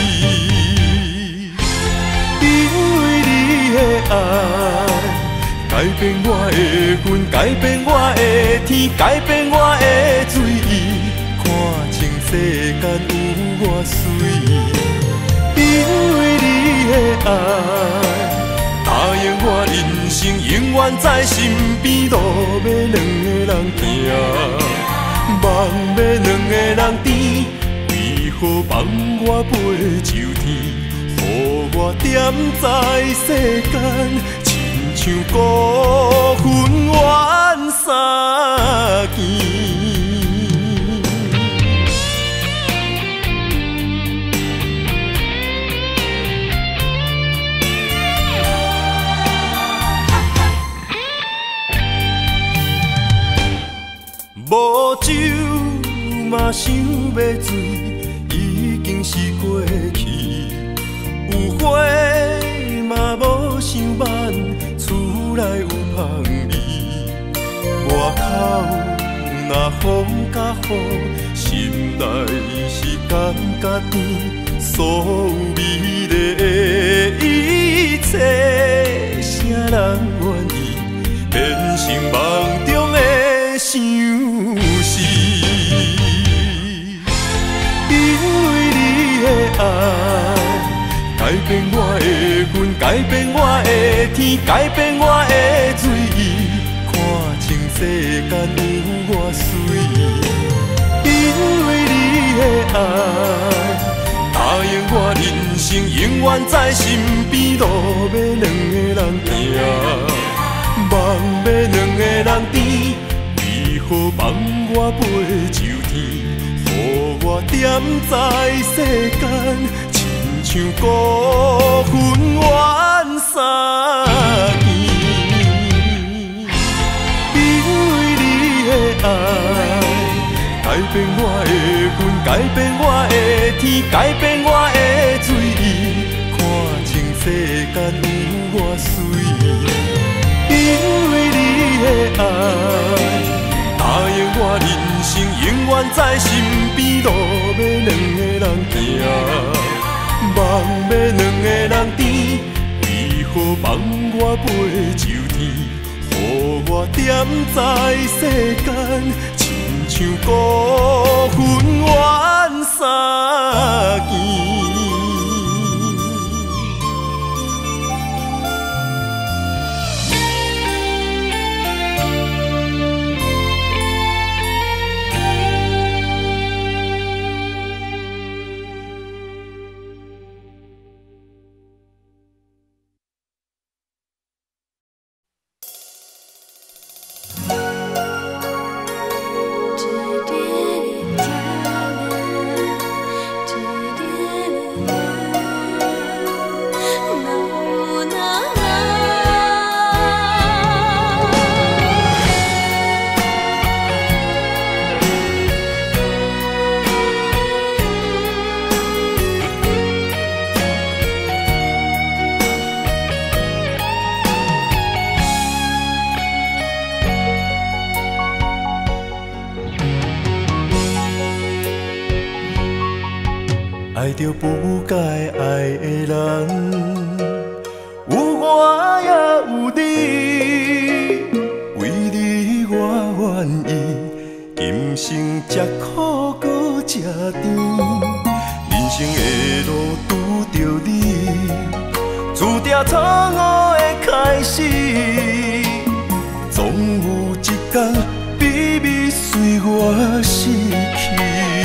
因为你的爱，改变我的魂，改变我的天，改变我的水意，看清世间有我水。因为你的爱，答应我人生永远在身边，路要两个人行，梦要两个人甜，为何放我飞上天？予我点在世间，亲像孤魂怨三更。无酒嘛想要醉，已经是过去。有花嘛无想挽，厝内有香味。外口若风甲雨，心内是感觉甜。所有美丽的一切，啥人愿意变成梦中的相思？因为你的爱，改变我的魂，改变我的天，改变我的水意，看清世间有我水。 答应我人生永远在身边，路要两个人行，梦要两个人甜，为何梦我飞上天？予我点在世间，亲像孤魂怨三更。因为你的爱，改变我的魂，改变我的天，改变我的水意，看清世间有我水。因为你的爱，答应我人生永远在身边，路要两个人行，梦要两个人甜，为何梦我飞上天？予我点在世间，亲像孤魂怨三更。爱着不该爱的人，有我也有你，为你我愿意，今生吃苦搁吃甜，人生的路拄着你，注定错误的开始，总有一天秘密随我逝去。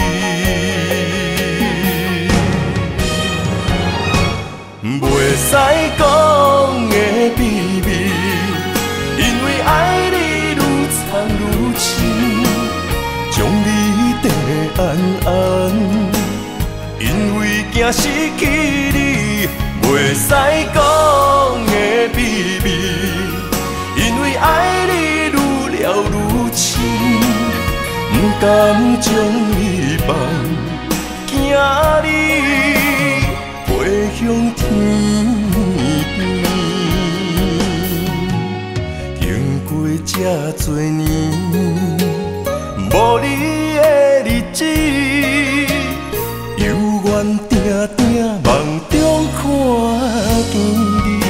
袂使讲的秘密，因为爱你愈藏愈深，将你地安安，因为惊失去你。袂使讲的秘密，因为爱你愈了愈深，不甘将你放，惊你飞向天边，经过这多年，无你的日子，犹原定定梦中看见你。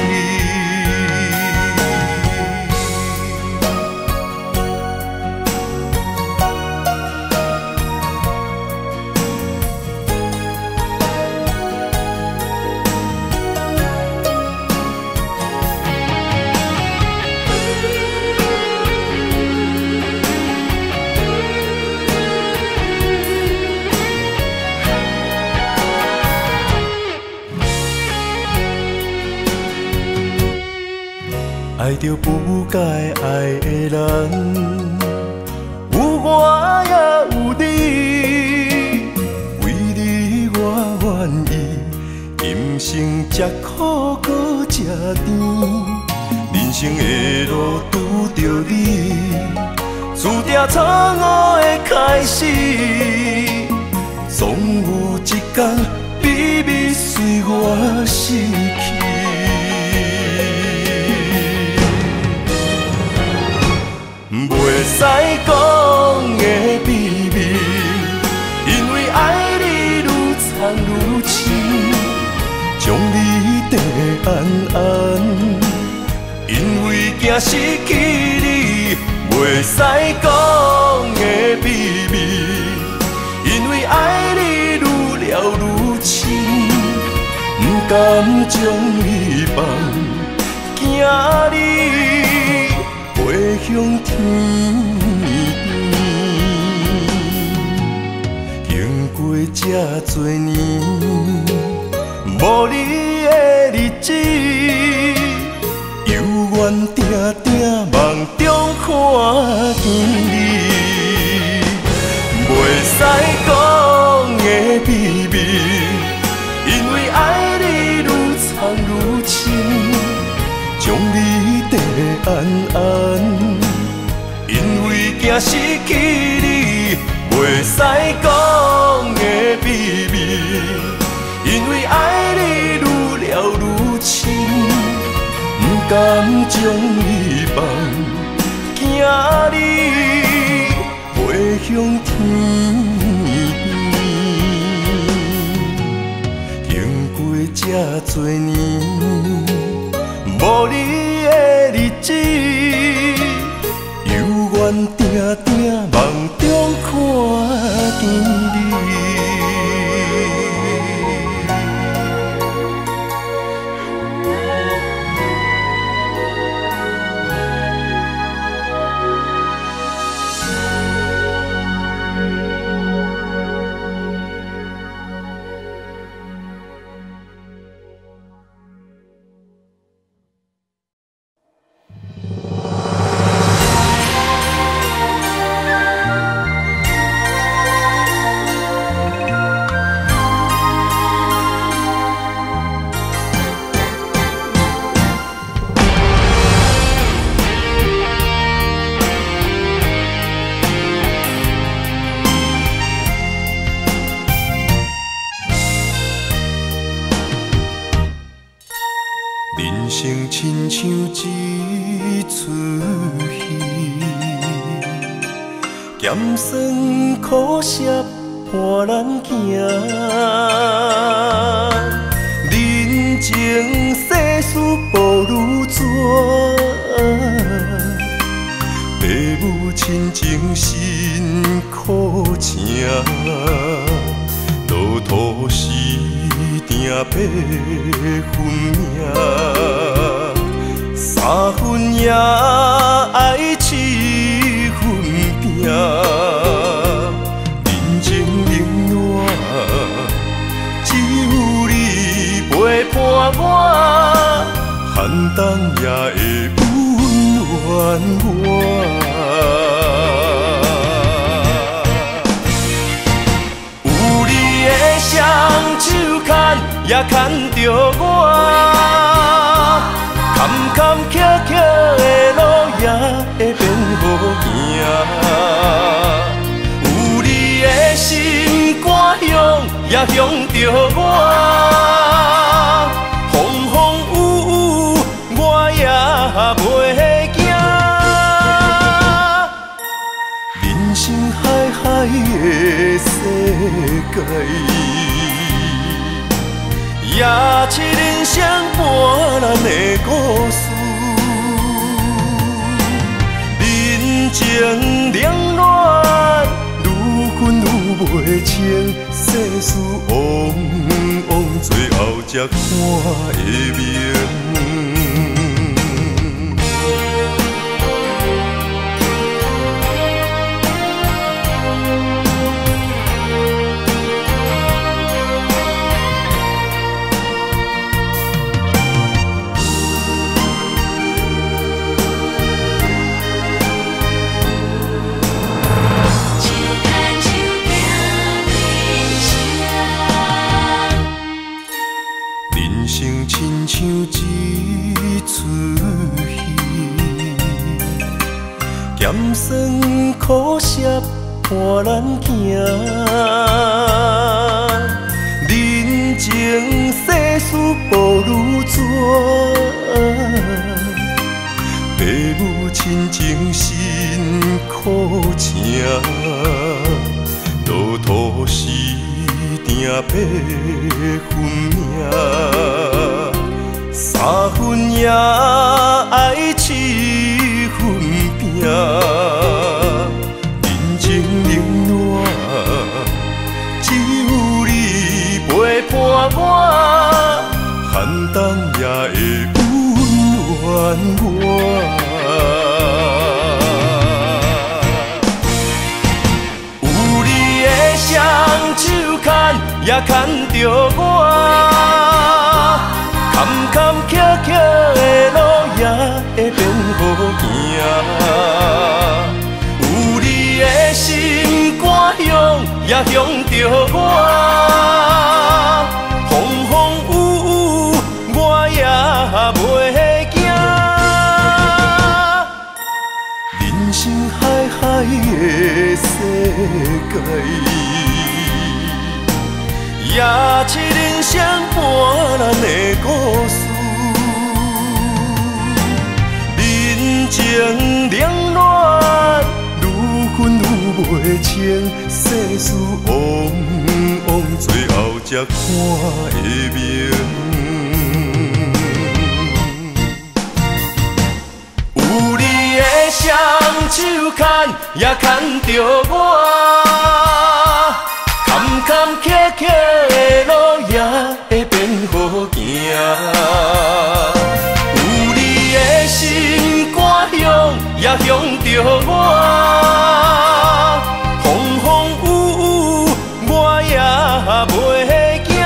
爱着不该爱的人，有我也有你，为你我愿意，今生吃苦搁吃甜，人生的路拄着你，注定错误的开始，总有一天秘密随我逝去。袂使讲的秘密，因为爱你愈藏愈深，将你地安安，因为惊失去你。袂使讲的秘密，因为爱你愈了愈深，不甘将你放，惊你飞向天边，经过这多年，无你的日子，犹原定定梦中看见你。袂使讲的秘密，因为爱你愈藏愈深，将你地安安，因为惊失去你。袂使讲的秘密，因为爱你愈了愈深，不甘将你放，惊你飞向天边。经过这多年，无你的日子，犹原定定梦中看见你。人生亲像一出戏，咸酸苦涩伴咱行。人情世事无如纸，父母亲情辛苦情，路途时定八分命，三分也爱七分拼。人情冷暖，只有你陪伴我，寒冬也会温暖我。有你的双手牵，也牵着我，坎坎坷坷的路也会变好行。有你的心肝向，也向着我，风风雨雨我也袂惊。人生海海的世界，也是人生伴咱的故事。人情冷暖，愈分愈袂清，世事往往最后才看会明。人生亲像一出戏，咸酸苦涩伴咱行。人情世事无如纸，父母亲情辛苦情，路途时定八分命，三分也爱七分拼。人情冷暖，只有你陪伴我，寒冬也会温暖我。有你的双手牵， 也牵着我，坎坎坷坷的路也会变好行。有你的心肝乡，也乡着我，风风雨雨我也袂惊。人生海海的世界。也是人生半咱的故事，人情冷暖，愈分愈袂清，世事往往最后才看会明。有你的双手牵，也牵着我。坎坎坷坷的路也会变好行，有你的心肝乡，也乡着我，风风雨雨我也袂惊。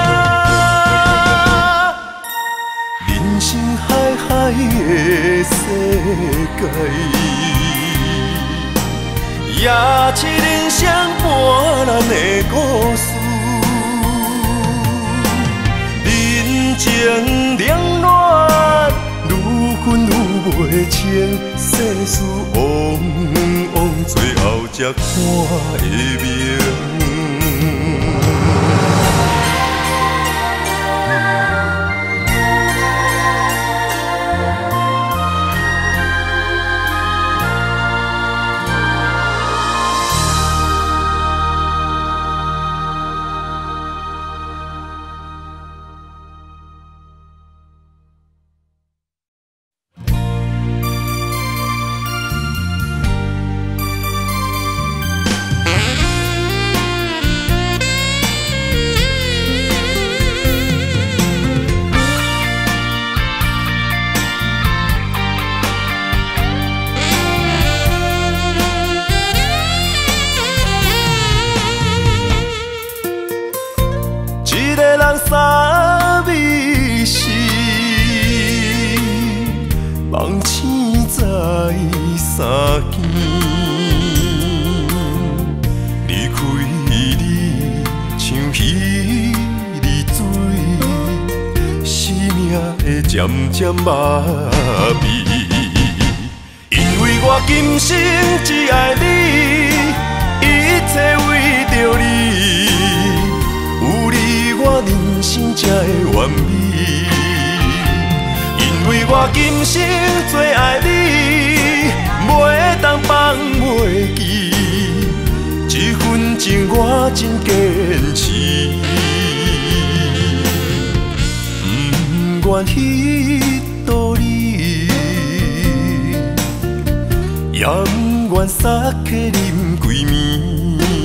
人生海海的世界。也是人生半咱的故事，人情冷暖，愈分愈袂清，世事往往最后才看会明。三味是梦醒在三更，离开你像彼日水，生命会渐渐麻痹。因为我今生只爱你，一切为着你。有你，我人生才会完美。因为我今生最爱你，袂当放袂记。这份情我真坚持，不愿彼道理，也不愿撒客啉几暝。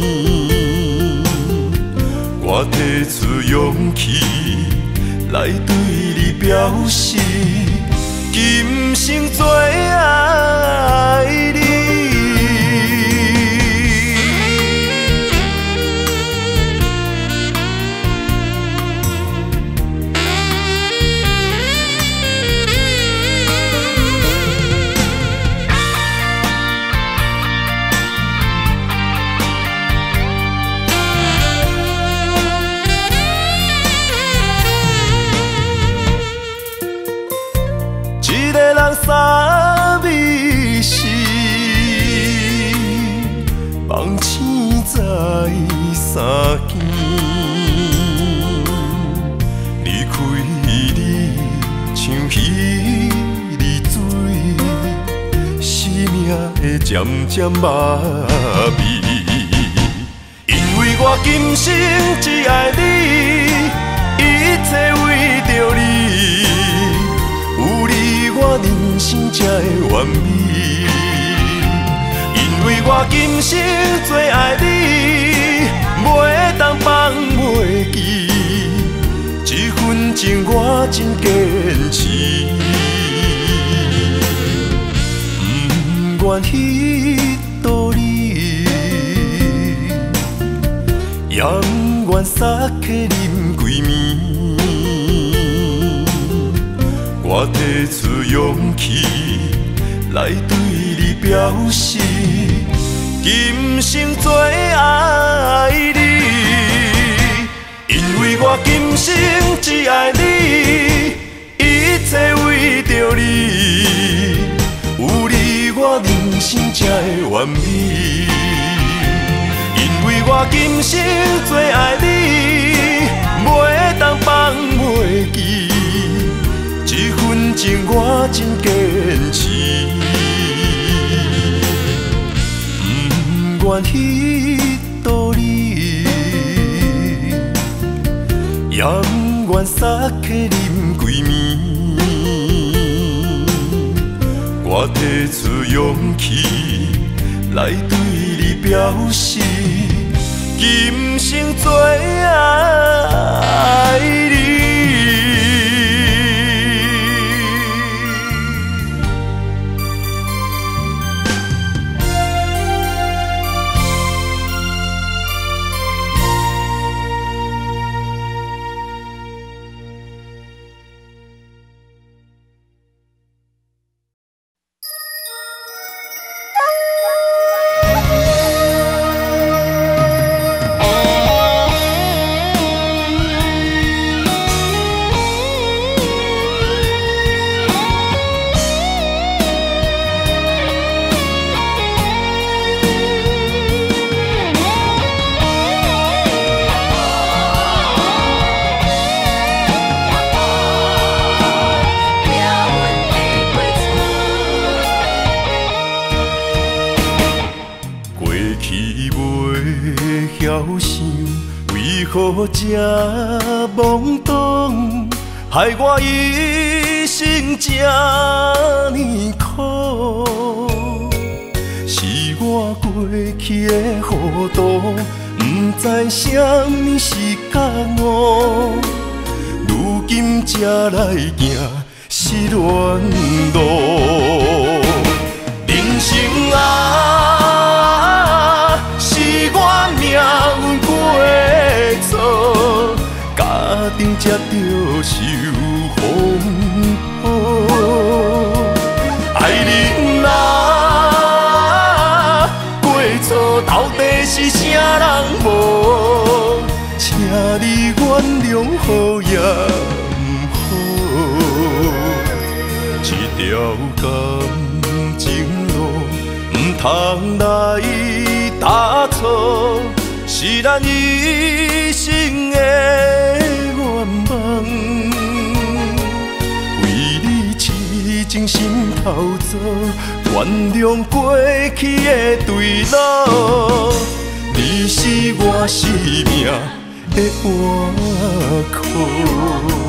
我提出勇气来对你表示，今生最爱你。三味是梦醒在三更，离开你像彼日水，生命会渐渐麻痹。因为我今生只爱你，一切为着你。有你，我人生才会完美。因为我今生最爱你，袂当放袂记。这份情我真坚持，不愿彼道理，也不愿撒客啉几暝，我提出勇气来对你表示，今生最爱你，因为我今生只爱你，一切为着你，有你我人生才会完美。因为我今生最爱你，袂当放袂记，这份情我真坚持。不愿彼道理，也不愿撒客啉几暝，我提出勇气来对你表示，今生最爱你。何这懵懂，害我一生这呢苦？是我过去的糊涂，不知什么是觉悟，如今才来行失恋路。人生啊，是我命运过错，家庭才着受风雨。爱人啊，过错到底是啥人无？请你原谅好也不好，这条感情路不通来打错，是咱一生的愿望。为你痴情心头做，原谅过去的对路。你是我生命的依靠。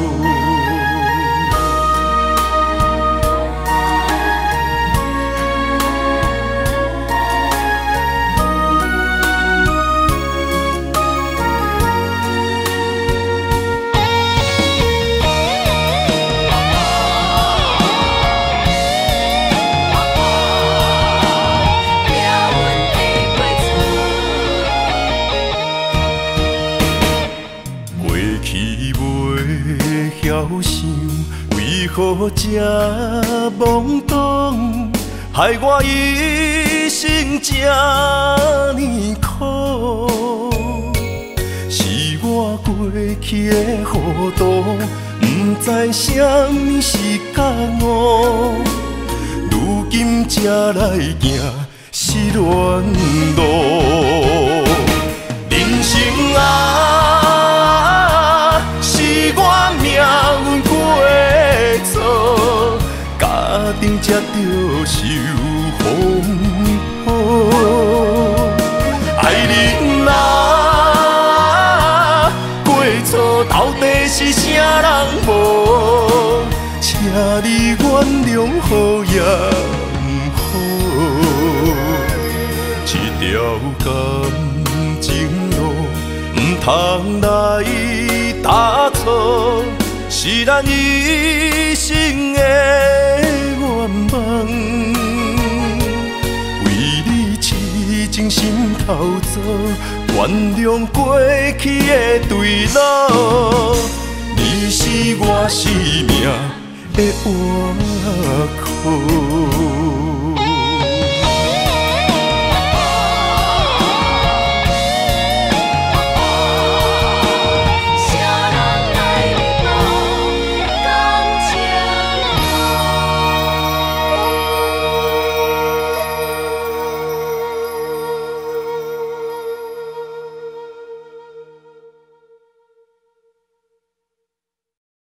为何这懵懂，害我一生这呢苦？是我过去的糊涂，不知什么是觉悟，如今才来行失恋路。人生啊，是我命运过错，家庭才着受风雨。爱人啊，过错到底是啥人无？请你原谅好也不好，这条感情路不通来打错，是咱一生的愿望。为你痴情心头做， 原谅过去的对路，你是我生命的活口。